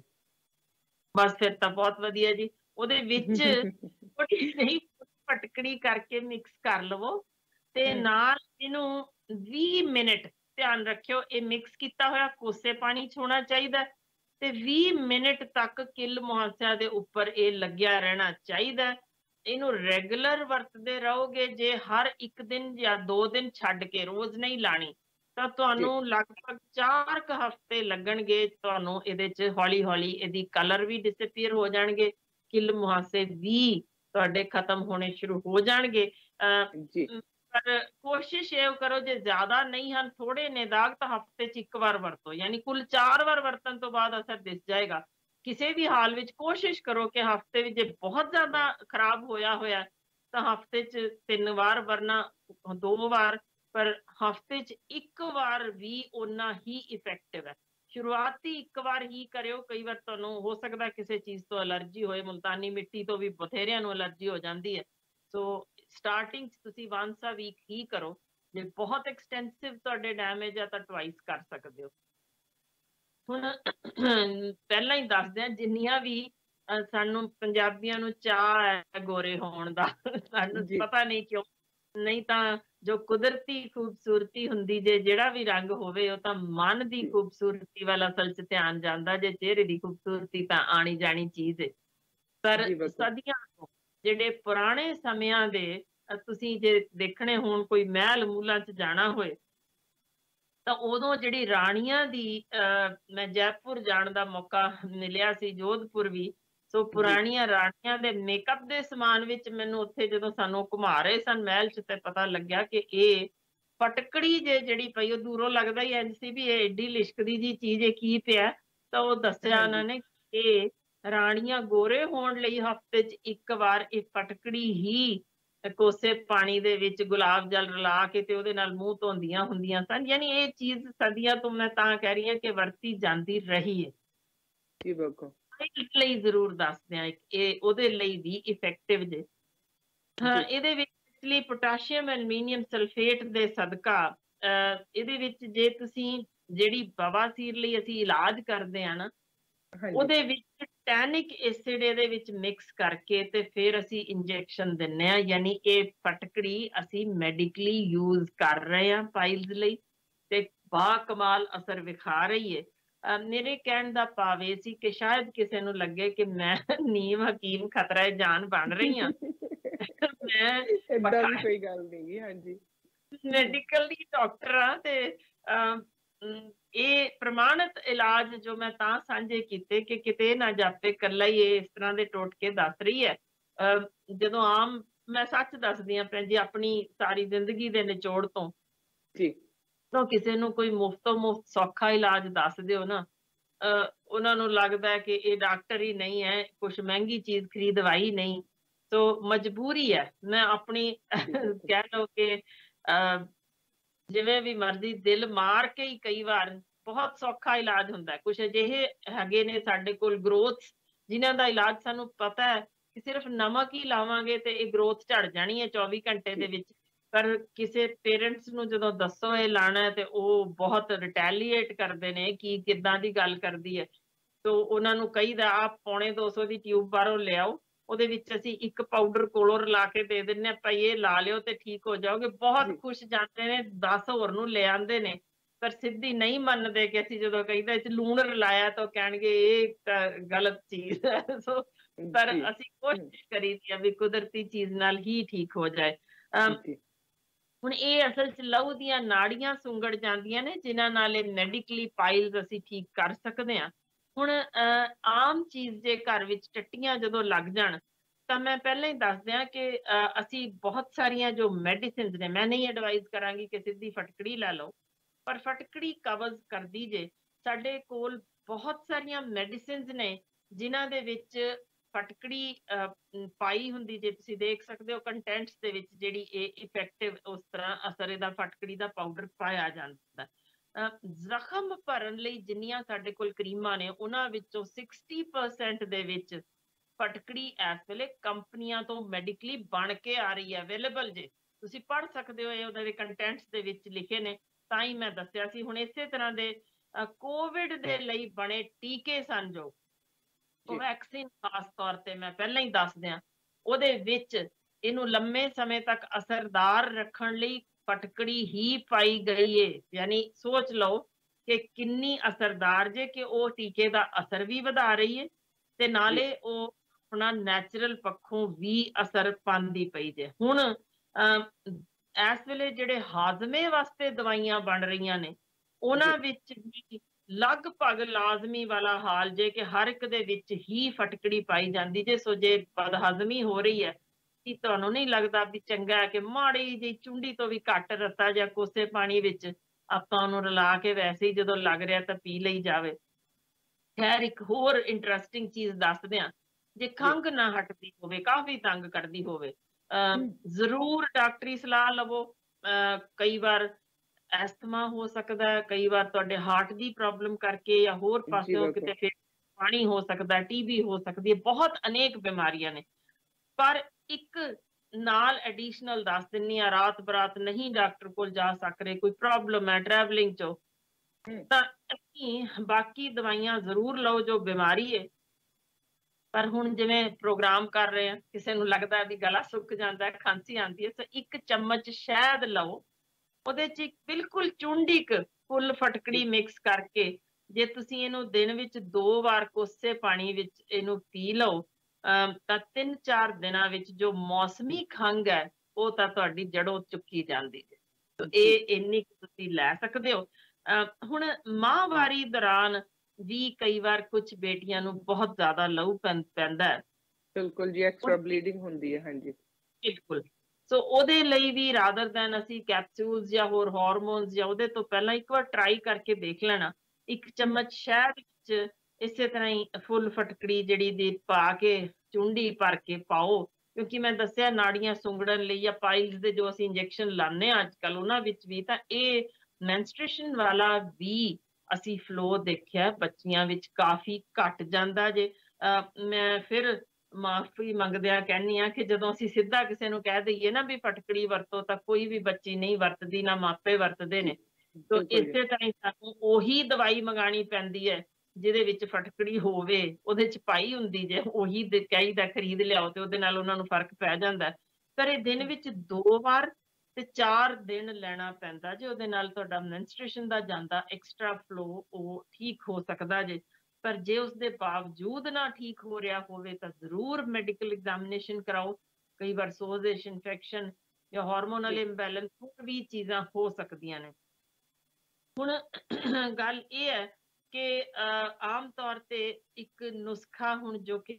Speaker 1: ਬਸ
Speaker 2: ਫਿਰ ਤਾਂ ਬਹੁਤ ਵਧੀਆ ਜੀ। ਉਹਦੇ ਵਿੱਚ ਥੋੜੀ ਜਿਹੀ ਫਟਕੜੀ ਕਰਕੇ ਮਿਕਸ ਕਰ ਲਵੋ ਤੇ ਨਾਲ ਇਹਨੂੰ ਵੀਹ ਮਿੰਟ, ਧਿਆਨ ਰੱਖਿਓ ਇਹ ਮਿਕਸ ਕੀਤਾ ਹੋਇਆ ਕੋਸੇ ਪਾਣੀ 'ਚ ਹੋਣਾ ਚਾਹੀਦਾ ਤੇ ਵੀਹ ਮਿੰਟ ਤੱਕ ਕਿੱਲ ਮੁਹਾਸਿਆਂ ਦੇ ਉੱਪਰ ਇਹ ਲੱਗਿਆ ਰਹਿਣਾ ਚਾਹੀਦਾ। ਇਹਨੂੰ ਰੈਗੂਲਰ ਵਰਤਦੇ ਰਹੋਗੇ ਜੇ, ਹਰ ਇੱਕ ਦਿਨ ਜਾਂ ਦੋ ਦਿਨ ਛੱਡ ਕੇ, ਰੋਜ਼ ਨਹੀਂ ਲਾਣੀ, ਤਾਂ ਤੁਹਾਨੂੰ ਲਗਭਗ ਚਾਰ ਕੁ ਹਫ਼ਤੇ ਲੱਗਣਗੇ ਤੁਹਾਨੂੰ ਇਹਦੇ 'ਚ ਹੌਲੀ ਹੌਲੀ ਇਹਦੀ ਕਲਰ ਵੀ ਡਿਸਅਪੀਅਰ ਹੋ ਜਾਣਗੇ, ਕਿੱਲ ਮੁਹਾਸੇ ਵੀ ਤੁਹਾਡੇ ਖਤਮ ਹੋਣੇ ਸ਼ੁਰੂ ਹੋ ਜਾਣਗੇ।
Speaker 1: ਜੀ
Speaker 2: ਪਰ ਕੋਸ਼ਿਸ਼ ਇਹ ਕਰੋ ਜੇ ਜ਼ਿਆਦਾ ਨਹੀਂ ਹਨ, ਥੋੜੇ ਨੇ ਦਾਗ, ਤਾਂ ਹਫ਼ਤੇ 'ਚ ਇੱਕ ਵਾਰ ਵਰਤੋ, ਯਾਨੀ ਕੁੱਲ ਚਾਰ ਵਾਰ ਵਰਤਣ ਤੋਂ ਬਾਅਦ ਅਸਰ ਦਿਸ ਜਾਏਗਾ। ਕਿਸੇ ਵੀ ਹਾਲ ਵਿੱਚ ਕੋਸ਼ਿਸ਼ ਕਰੋ ਕਿ ਹਫ਼ਤੇ ਵਿੱਚ ਜੇ ਬਹੁਤ ਜ਼ਿਆਦਾ ਖਰਾਬ ਹੋਇਆ ਹੋਇਆ ਤਾਂ ਹਫ਼ਤੇ 'ਚ ਤਿੰਨ ਵਾਰ, ਵਰਨਾ ਦੋ ਵਾਰ, ਪਰ ਹਫ਼ਤੇ 'ਚ ਇੱਕ ਵਾਰ ਵੀ ਓਨਾ ਹੀ ਇਫੈਕਟਿਵ ਹੈ। ਸ਼ੁਰੂਆਤੀ ਇੱਕ ਵਾਰ ਹੀ ਕਰਿਓ, ਕਈ ਵਾਰ ਤੁਹਾਨੂੰ ਹੋ ਸਕਦਾ ਕਿਸੇ ਚੀਜ਼ ਤੋਂ ਅਲਰਜੀ ਹੋਏ, ਮੁਲਤਾਨੀ ਮਿੱਟੀ ਤੋਂ ਵੀ ਬਥੇਰਿਆਂ ਨੂੰ ਅਲਰਜੀ ਹੋ ਜਾਂਦੀ ਹੈ। ਸੋ ਸਟਾਰਟਿੰਗ 'ਚ ਤੁਸੀਂ ਵਾਂਸ ਅ ਵੀਕ ਹੀ ਕਰੋ। ਜੇ ਬਹੁਤ ਐਕਸਟੈਂਸਿਵ ਤੁਹਾਡੇ ਡੈਮੇਜ ਆ ਤਾਂ ਟਵਾਈਸ ਕਰ ਸਕਦੇ ਹੋ। ਹੁਣ ਪਹਿਲਾਂ ਹੀ ਦੱਸਦੇ ਆ, ਜਿੰਨੀਆਂ ਵੀ ਸਾਨੂੰ ਪੰਜਾਬੀਆਂ ਨੂੰ ਚਾਅ ਹੈ ਗੋਰੇ ਹੋਣ ਦਾ, ਸਾਨੂੰ ਪਤਾ ਨਹੀਂ ਕਿਉਂ, ਨਹੀਂ ਤਾਂ ਜੋ ਕੁਦਰਤੀ ਖੂਬਸੂਰਤੀ ਹੁੰਦੀ, ਜੇ ਜਿਹੜਾ ਵੀ ਰੰਗ ਹੋਵੇ ਉਹ ਤਾਂ ਮਨ ਦੀ ਖੂਬਸੂਰਤੀ ਵੱਲ ਅਸਲ 'ਚ ਧਿਆਨ ਜਾਂਦਾ, ਜੇ ਚਿਹਰੇ ਦੀ ਖੂਬਸੂਰਤੀ ਤਾਂ ਆਣੀ ਜਾਣੀ ਚੀਜ਼ ਹੈ। ਪਰ ਸਦੀਆਂ ਤੋਂ ਜਿਹੜੇ ਪੁਰਾਣੇ ਸਮਿਆਂ ਦੇ ਤੁਸੀਂ ਜੇ ਦੇਖਣੇ ਹੋਣ, ਕੋਈ ਮਹਿਲ ਮੂਲਾਂ 'ਚ ਜਾਣਾ ਹੋਏ ਤਾਂ ਉਦੋਂ ਜਿਹੜੀ ਰਾਣੀਆਂ ਦੀ, ਮੈਂ ਜੈਪੁਰ ਜਾਣ ਦਾ ਮੌਕਾ ਮਿਲਿਆ ਸੀ, ਜੋਧਪੁਰ ਵੀ, ਸੋ ਪੁਰਾਣੀਆਂ ਰਾਣੀਆਂ ਦੇ ਮੇਕਅਪ ਦੇ ਸਮਾਨ ਵਿੱਚ ਮੈਨੂੰ ਉੱਥੇ ਜਦੋਂ ਸਾਨੂੰ ਘੁਮਾ ਰਹੇ ਸਨ ਮਹਿਲ 'ਚ, ਤੇ ਪਤਾ ਲੱਗਿਆ ਕਿ ਇਹ ਫਟਕੜੀ ਜੇ ਜਿਹੜੀ ਪਈ, ਉਹ ਦੂਰੋਂ ਲੱਗਦਾ ਹੀ ਇੰਝ ਸੀ ਵੀ ਇਹ ਏਡੀ ਲਿਸ਼ਕਦੀ ਜੀ ਚੀਜ਼, ਇਹ ਕੀ ਪਿਆ। ਤਾਂ ਉਹ ਦੱਸਿਆ ਉਹਨਾਂ ਨੇ ਕਿ ਰਾਣੀਆਂ ਗੋਰੇ ਹੋਣ ਲਈ ਹਫ਼ਤੇ 'ਚ ਇੱਕ ਵਾਰ ਇਹ ਫਟਕੜੀ ਹੀ ਕੋਸੇ ਪਾਣੀ ਦੇ ਵਿੱਚ ਗੁਲਾਬ ਜਲ ਰਲਾ ਕੇ ਤੇ ਉਹਦੇ ਨਾਲ ਮੂੰਹ ਧੋਂਦੀਆਂ ਹੁੰਦੀਆਂ ਸਨ। ਯਾਨੀ ਇਹ ਚੀਜ਼ ਸਦੀਆਂ ਤੋਂ, ਮੈਂ ਤਾਂ ਕਹਿ ਰਹੀ ਹਾਂ ਕਿ ਵਰਤੀ ਜਾਂਦੀ ਰਹੀ ਹੈ। ਲਈ ਜ਼ਰੂਰ ਦੱਸਦੇ ਆ, ਇਹ ਉਹਦੇ ਲਈ ਵੀ ਇਫੈਕਟਿਵ ਜੇ। ਹਾਂ, ਇਹਦੇ ਵਿੱਚ ਲਈ ਪੋਟਾਸ਼ੀਅਮ ਐਲੂਮੀਨੀਅਮ ਸਲਫੇਟ ਦੇ ਸਦਕਾ, ਇਹਦੇ ਵਿੱਚ ਜੇ ਤੁਸੀਂ ਜਿਹੜੀ ਬਵਾਸੀਰ ਲਈ ਅਸੀਂ ਇਲਾਜ ਕਰਦੇ ਆ ਨਾ, ਉਹਦੇ ਵਿੱਚ ਟੈਨਿਕ ਐਸਿਡ ਇਹਦੇ ਵਿੱਚ ਮਿਕਸ ਕਰਕੇ ਤੇ ਫਿਰ ਅਸੀਂ ਇੰਜੈਕਸ਼ਨ ਦਿੰਨੇ ਆ। ਯਾਨੀ ਇਹ ਫਟਕੜੀ ਅਸੀਂ ਮੈਡੀਕਲੀ ਯੂਜ਼ ਕਰ ਰਹੇ ਆ ਪਾਈਲਸ ਲਈ, ਤੇ ਬਾ ਕਮਾਲ ਅਸਰ ਵਿਖਾ ਰਹੀ ਹੈ। ਮੇਰੇ ਕਹਿਣ ਦਾ ਭਾਵ ਇਹ ਸੀ ਕਿ ਸ਼ਾਇਦ ਕਿਸੇ ਨੂੰ ਲੱਗੇ ਕਿ ਮੈਂ ਨੀਮ ਹਕੀਮ ਖਤਰਾ ਜਾਨ ਬਣ ਰਹੀ ਹਾਂ। ਮੈਂ
Speaker 1: ਏਦਾਂ ਦੀ ਕੋਈ ਗੱਲ ਨਹੀਂ। ਹਾਂਜੀ,
Speaker 2: ਮੈਡੀਕਲ ਦੀ ਡਾਕਟਰ ਆ, ਤੇ ਇਹ ਪ੍ਰਮਾਣਿਤ ਇਲਾਜ ਜੋ ਮੈਂ ਤਾਂ ਸਾਂਝੇ ਕੀਤੇ ਕਿ ਕਿਤੇ ਨਾ ਜਾਪੇ ਕੱਲਾ ਹੀ ਇਹ ਇਸ ਤਰ੍ਹਾਂ ਦੇ ਟੋਟਕੇ ਦੱਸ ਰਹੀ ਹੈ। ਜਦੋਂ ਆਮ ਮੈਂ ਸੱਚ ਦੱਸਦੀ ਹਾਂ ਭੈਣ ਜੀ, ਆਪਣੀ ਸਾਰੀ ਜ਼ਿੰਦਗੀ ਦੇ ਨਿਚੋੜ ਤੋਂ, ਤਾਂ ਕਿਸੇ ਨੂੰ ਕੋਈ ਮੁਫਤੋਂ ਮੁਫਤ ਸੌਖਾ ਇਲਾਜ ਦੱਸ ਦਿਓ ਨਾ, ਉਹਨਾਂ ਨੂੰ ਲੱਗਦਾ ਕਿ ਇਹ ਡਾਕਟਰ ਹੀ ਨਹੀਂ ਹੈ, ਕੁਛ ਮਹਿੰਗੀ ਚੀਜ਼ ਖਰੀਦਵਾਈ ਨਹੀਂ। ਸੋ ਮਜਬੂਰੀ ਹੈ, ਮੈਂ ਆਪਣੀ ਕਹਿ ਲਓ ਕਿ ਜਿਵੇਂ ਵੀ ਮਰਜ਼ੀ ਦਿਲ ਮਾਰ ਕੇ ਹੀ ਕਈ ਵਾਰ ਬਹੁਤ ਸੌਖਾ ਇਲਾਜ ਹੁੰਦਾ। ਕੁਛ ਅਜਿਹੇ ਹੈਗੇ ਨੇ ਸਾਡੇ ਕੋਲ ਗਰੋਥ, ਜਿਨ੍ਹਾਂ ਦਾ ਇਲਾਜ ਸਾਨੂੰ ਪਤਾ ਹੈ ਕਿ ਸਿਰਫ ਨਮਕ ਹੀ ਲਾਵਾਂਗੇ ਤੇ ਇਹ ਗਰੋਥ ਝੜ ਜਾਣੀ ਹੈ ਚੌਵੀ ਘੰਟੇ ਦੇ ਵਿੱਚ। ਪਰ ਕਿਸੇ ਪੇਰੈਂਟਸ ਨੂੰ ਜਦੋਂ ਦੱਸੋ ਇਹ ਲਾਣਾ, ਤੇ ਉਹ ਬਹੁਤ ਰਿਟੈਲੀਏਟ ਕਰਦੇ ਨੇ, ਕੀ ਕਿੱਦਾਂ ਦੀ ਗੱਲ ਕਰਦੀ ਹੈ। ਸੋ ਉਹਨਾਂ ਨੂੰ ਕਹੀਦਾ ਆਪ ਪੌਣੇ ਦੋ ਸੌ ਦੀ ਟਿਊਬ ਬਾਹਰੋਂ ਲਿਆਓ, ਉਹਦੇ ਵਿੱਚ ਅਸੀਂ ਇੱਕ ਪਾਊਡਰ ਕੋਲੋਂ ਰਲਾ ਕੇ ਦੇ ਦਿੰਦੇ ਹਾਂ, ਭਾਈ ਇਹ ਲਾ ਲਿਓ ਤੇ ਠੀਕ ਹੋ ਜਾਓਗੇ। ਬਹੁਤ ਖੁਸ਼ ਜਾਂਦੇ ਨੇ, ਦਸ ਹੋਰ ਨੂੰ ਲੈ ਆਉਂਦੇ ਨੇ, ਪਰ ਸਿੱਧੀ ਨਹੀਂ ਮੰਨਦੇ ਕਿ ਅਸੀਂ ਜਦੋਂ ਕਹਿੰਦਾ ਇਹ 'ਚ ਲੂਣ ਰਲਾਇਆ ਤਾਂ ਕਹਿਣਗੇ ਇਹ ਗਲਤ ਚੀਜ਼ ਹੈ। ਸੋ ਪਰ ਅਸੀਂ ਕੋਸ਼ਿਸ਼ ਕਰੀਦੀ ਆ ਵੀ ਕੁਦਰਤੀ ਚੀਜ਼ ਨਾਲ ਹੀ ਠੀਕ ਹੋ ਜਾਏ। ਹੁਣ ਇਹ ਅਸਲ 'ਚ ਲਹੂ ਦੀਆਂ ਨਾੜੀਆਂ ਸੁੰਗੜ ਜਾਂਦੀਆਂ ਨੇ, ਜਿਨ੍ਹਾਂ ਨਾਲ ਇਹ ਮੈਡੀਕਲੀ ਪਾਈਲਸ ਅਸੀਂ ਠੀਕ ਕਰ ਸਕਦੇ ਹਾਂ। ਹੁਣ ਆਮ ਚੀਜ਼ ਜੇ ਘਰ ਵਿੱਚ ਟੱਟੀਆਂ ਜਦੋਂ ਲੱਗ ਜਾਣ, ਤਾਂ ਮੈਂ ਪਹਿਲਾਂ ਹੀ ਦੱਸ ਦਿਆਂ ਕਿ ਅਸੀਂ ਬਹੁਤ ਸਾਰੀਆਂ ਜੋ ਮੈਡੀਸਿਨਸ ਨੇ, ਮੈਂ ਨਹੀਂ ਐਡਵਾਈਜ਼ ਕਰਾਂਗੀ ਕਿ ਸਿੱਧੀ ਫਟਕੜੀ ਲੈ ਲਓ, ਪਰ ਫਟਕੜੀ ਕਬਜ਼ ਕਰਦੀ ਜੇ। ਸਾਡੇ ਕੋਲ ਬਹੁਤ ਸਾਰੀਆਂ ਮੈਡੀਸਿਨਸ ਨੇ ਜਿਨ੍ਹਾਂ ਦੇ ਵਿੱਚ ਫਟਕੜੀ ਪਾਈ ਹੁੰਦੀ, ਜੇ ਤੁਸੀਂ ਦੇਖ ਸਕਦੇ ਹੋ ਕੰਟੈਂਟਸ ਦੇ ਵਿੱਚ, ਜਿਹੜੀ ਇਹ ਇਫੈਕਟਿਵ ਉਸ ਤਰ੍ਹਾਂ ਅਸਰ ਇਹਦਾ ਫਟਕੜੀ ਦਾ ਪਾਊਡਰ ਪਾਇਆ ਜਾਂਦਾ। ਜ਼ਖਮ ਭਰਨ ਲਈ ਜਿੰਨੀਆਂ ਸਾਡੇ ਕੋਲ ਕਰੀਮਾਂ ਨੇ, ਉਹਨਾਂ ਵਿੱਚੋਂ ਸਿਕਸਟੀ ਪਰਸੈਂਟ ਦੇ ਵਿੱਚ ਫਟਕੜੀ ਇਸ ਵੇਲੇ ਕੰਪਨੀਆਂ ਤੋਂ ਮੈਡੀਕਲੀ ਬਣ ਕੇ ਆ ਰਹੀ ਹੈ, ਅਵੇਲੇਬਲ ਜੇ, ਤੁਸੀਂ ਪੜ੍ਹ ਸਕਦੇ ਹੋ, ਇਹ ਉਹਦੇ ਕੰਟੈਂਟਸ ਦੇ ਵਿੱਚ ਲਿਖੇ ਨੇ, ਤਾਂ ਹੀ ਮੈਂ ਦੱਸਿਆ ਸੀ। ਹੁਣ ਇਸੇ ਤਰ੍ਹਾਂ ਦੇ ਕੋਵਿਡ ਦੇ ਲਈ ਬਣੇ ਟੀਕੇ ਸਨ, ਜੋ ਵੈਕਸੀਨ ਖਾਸ ਤੌਰ ਤੇ ਮੈਂ ਪਹਿਲਾਂ ਹੀ ਦੱਸ ਦਿਆਂ, ਉਹਦੇ ਵਿੱਚ ਇਹਨੂੰ ਲੰਮੇ ਸਮੇਂ ਤੱਕ ਅਸਰਦਾਰ ਰੱਖਣ ਲਈ ਫਟਕੜੀ ਹੀ ਪਾਈ ਗਈ ਏ। ਯਾਨੀ ਸੋਚ ਲਓ ਕਿ ਕਿੰਨੀ ਅਸਰਦਾਰ ਜੇ, ਕਿ ਉਹ ਟੀਕੇ ਦਾ ਅਸਰ ਵੀ ਵਧਾ ਰਹੀ ਹੈ ਤੇ ਨਾਲੇ ਉਹ ਆਪਣਾ ਨੈਚੁਰਲ ਪੱਖੋਂ ਵੀ ਅਸਰ ਪਾਉਂਦੀ ਪਈ ਜੇ। ਹੁਣ ਇਸ ਵੇਲੇ ਜਿਹੜੇ ਹਾਜ਼ਮੇ ਵਾਸਤੇ ਦਵਾਈਆਂ ਬਣ ਰਹੀਆਂ ਨੇ ਉਹਨਾਂ ਵਿੱਚ ਵੀ ਲਗਭਗ ਲਾਜ਼ਮੀ ਵਾਲਾ ਹਾਲ ਜੇ ਕਿ ਹਰ ਇੱਕ ਦੇ ਵਿੱਚ ਹੀ ਫਟਕੜੀ ਪਾਈ ਜਾਂਦੀ ਜੇ। ਸੋ ਜੇ ਬਦਹਜ਼ਮੀ ਹੋ ਰਹੀ ਹੈ, ਕੀ ਤੁਹਾਨੂੰ ਨਹੀਂ ਲੱਗਦਾ ਵੀ ਚੰਗਾ ਹੈ ਕਿ ਮਾੜੀ ਜਿਹੀ ਚੁੰਡੀ ਤੋਂ ਵੀ ਘੱਟ ਰਤਾ ਜਾਂ ਕੋਸੇ ਪਾਣੀ ਵਿੱਚ ਆਪਾਂ ਉਹਨੂੰ ਰਲਾ ਕੇ ਵੈਸੇ ਹੀ ਜਦੋਂ ਲੱਗ ਰਿਹਾ ਤਾਂ ਪੀ ਲਈ ਜਾਵੇ। ਖੈਰ, ਇੱਕ ਹੋਰ ਇੰਟਰਸਟਿੰਗ ਚੀਜ਼ ਦੱਸਦੇ ਹਾਂ, ਜੇ ਖੰਘ ਨਾ ਹਟਦੀ ਹੋਵੇ, ਕਾਫੀ ਤੰਗ ਕਰਦੀ ਹੋਵੇ, ਅਹ ਜ਼ਰੂਰ ਡਾਕਟਰੀ ਸਲਾਹ ਲਵੋ। ਅਹ ਕਈ ਵਾਰ ਐਸਥਮਾ ਹੋ ਸਕਦਾ ਹੈ, ਕਈ ਵਾਰ ਤੁਹਾਡੇ ਹਾਰਟ ਦੀ ਪ੍ਰੋਬਲਮ ਕਰਕੇ ਜਾਂ ਹੋਰ ਪਾਸਿਓਂ ਕਿਤੇ ਫਿਰ ਪਾਣੀ ਹੋ ਸਕਦਾ, ਟੀਬੀ ਹੋ ਸਕਦੀ ਹੈ, ਬਹੁਤ ਅਨੇਕ ਬਿਮਾਰੀਆਂ ਨੇ। ਪਰ ਇੱਕ ਨਾਲ ਐਡੀਸ਼ਨਲ ਦੱਸ ਦਿੰਨੀ ਆ, ਰਾਤ ਬਰਾਤ ਨਹੀਂ ਡਾਕਟਰ ਕੋਲ ਜਾ ਸਕਦੇ, ਕੋਈ ਪ੍ਰੋਬਲਮ ਹੈ ਟਰੈਵਲਿੰਗ ਚੋਂ, ਤਾਂ ਅਸੀਂ ਬਾਕੀ ਦਵਾਈਆਂ ਜ਼ਰੂਰ ਲਓ ਜੋ ਬਿਮਾਰੀ ਹੈ। ਪਰ ਹੁਣ ਜਿਵੇਂ ਪ੍ਰੋਗਰਾਮ ਕਰ ਰਹੇ ਆ, ਕਿਸੇ ਨੂੰ ਲੱਗਦਾ ਵੀ ਗਲਾ ਸੁੱਕ ਜਾਂਦਾ, ਖਾਂਸੀ ਆਉਂਦੀ ਹੈ, ਤਾਂ ਇੱਕ ਚਮਚ ਸ਼ਹਿਦ ਲਓ, ਉਹਦੇ ਚ ਬਿਲਕੁਲ ਚੁੰਡੀ ਕੁ ਫੁੱਲ ਫਟਕੜੀ ਮਿਕਸ ਕਰਕੇ ਜੇ ਤੁਸੀਂ ਇਹਨੂੰ ਦਿਨ ਵਿੱਚ ਦੋ ਵਾਰ ਕੋਸੇ ਪਾਣੀ ਵਿੱਚ ਇਹਨੂੰ ਪੀ ਲਓ ਤਾਂ ਤਿੰਨ ਚਾਰ ਦਿਨਾਂ ਵਿੱਚ ਜੋ ਮੌਸਮੀ ਖੰਘ ਹੈ ਉਹ ਤਾਂ ਤੁਹਾਡੀ ਜੜੋਂ ਚੁੱਕੀ ਜਾਂਦੀ ਹੈ। ਤਾਂ ਇਹ ਇੰਨੀ ਤੁਸੀਂ ਲੈ ਸਕਦੇ ਹੋ। ਹੁਣ ਮਾਹਵਾਰੀ ਦੌਰਾਨ ਵੀ ਕਈ ਵਾਰ ਕੁਝ ਬੇਟੀਆਂ ਨੂੰ ਬਹੁਤ ਜ਼ਿਆਦਾ ਲਹੂ ਪੈਂਦਾ ਹੈ।
Speaker 1: ਬਿਲਕੁਲ ਜੀ, ਐਕਸਟਰਾ ਬਲੀਡਿੰਗ ਹੁੰਦੀ ਹੈ। ਹਾਂਜੀ, ਬਿਲਕੁਲ।
Speaker 2: ਸੋ ਉਹਦੇ ਲਈ ਵੀ ਰਾਦਰ ਦੈਨ ਅਸੀਂ ਕੈਪਸੂਲਸ ਜਾਂ ਹੋਰ ਹਾਰਮੋਨਸ ਜਾਂ ਉਹਦੇ ਤੋਂ ਪਹਿਲਾਂ ਇੱਕ ਵਾਰ ਟਰਾਈ ਕਰਕੇ ਦੇਖ ਲੈਣਾ। ਇੱਕ ਚਮਚ ਸ਼ਹਿਦ ਵਿੱਚ ਇਸੇ ਤਰ੍ਹਾਂ ਹੀ ਫੁੱਲ ਫਟਕੜੀ ਜਿਹੜੀ ਦੀ ਪਾ ਕੇ ਚੁੰਡੀ ਭਰ ਕੇ ਪਾਓ, ਕਿਉਂਕਿ ਮੈਂ ਦੱਸਿਆ ਨਾੜੀਆਂ ਸੁੰਗੜਨ ਲਈ ਜਾਂ ਪਾਈਲਸ ਦੇ ਜੋ ਅਸੀਂ ਇੰਜੈਕਸ਼ਨ ਲਾਉਂਦੇ ਹਾਂ ਅੱਜ ਕੱਲ੍ਹ ਉਹਨਾਂ ਵਿੱਚ ਵੀ ਤਾਂ ਇਹ ਮੈਨਸਟ੍ਰੇਸ਼ਨ ਵਾਲਾ ਵੀ ਅਸੀਂ ਫਲੋ ਦੇਖਿਆ ਬੱਚੀਆਂ ਵਿੱਚ ਕਾਫੀ ਘੱਟ ਜਾਂਦਾ ਜੇ। ਮੈਂ ਫਿਰ ਮਾਫੀ ਮੰਗਦਿਆਂ ਕਹਿੰਦੀ ਆ ਕਿ ਜਦੋਂ ਅਸੀਂ ਸਿੱਧਾ ਕਿਸੇ ਨੂੰ ਕਹਿ ਦਈਏ ਨਾ ਵੀ ਫਟਕੜੀ ਵਰਤੋ ਤਾਂ ਕੋਈ ਵੀ ਬੱਚੀ ਨਹੀਂ ਵਰਤਦੀ, ਨਾ ਮਾਪੇ ਵਰਤਦੇ ਨੇ। ਤੋ ਇਸੇ ਤਰ੍ਹਾਂ ਸਾਨੂੰ ਉਹੀ ਦਵਾਈ ਮੰਗਾਣੀ ਪੈਂਦੀ ਹੈ ਜਿਹਦੇ ਵਿੱਚ ਫਟਕੜੀ ਹੋਵੇ, ਉਹਦੇ ਚ ਪਾਈ ਹੁੰਦੀ ਜੇ, ਉਹੀ ਚਾਹੀਦਾ ਖਰੀਦ ਲਿਆਓ ਤੇ ਉਹਦੇ ਨਾਲ ਉਹਨਾਂ ਨੂੰ ਫਰਕ ਪੈ ਜਾਂਦਾ। ਪਰ ਇਹ ਦਿਨ ਵਿੱਚ ਦੋ ਵਾਰ ਤੇ ਚਾਰ ਦਿਨ ਲੈਣਾ ਪੈਂਦਾ ਜੇ, ਉਹਦੇ ਨਾਲ ਤੁਹਾਡਾ ਮੈਨਸਟ੍ਰੇਸ਼ਨ ਦਾ ਜਾਂਦਾ ਐਕਸਟਰਾ ਫਲੋ ਉਹ ਠੀਕ ਹੋ ਸਕਦਾ ਜੇ। ਪਰ ਜੇ ਉਸਦੇ ਬਾਵਜੂਦ ਨਾ ਠੀਕ ਹੋ ਰਿਹਾ ਹੋਵੇ ਤਾਂ ਜ਼ਰੂਰ ਮੈਡੀਕਲ ਐਗਜ਼ਾਮੀਨੇਸ਼ਨ ਕਰਾਓ। ਕਈ ਵਾਰ ਸੋਜ਼ਿਸ਼, ਇਨਫੈਕਸ਼ਨ ਜਾਂ ਹਾਰਮੋਨਲ ਇੰਬੈਲੈਂਸ ਹੋਰ ਵੀ ਚੀਜ਼ਾਂ ਹੋ ਸਕਦੀਆਂ ਨੇ। ਹੁਣ ਗੱਲ ਇਹ ਹੈ ਕਿ ਆਮ ਤੌਰ ਤੇ ਇੱਕ ਨੁਸਖਾ ਹੁਣ ਜੋ ਕਿ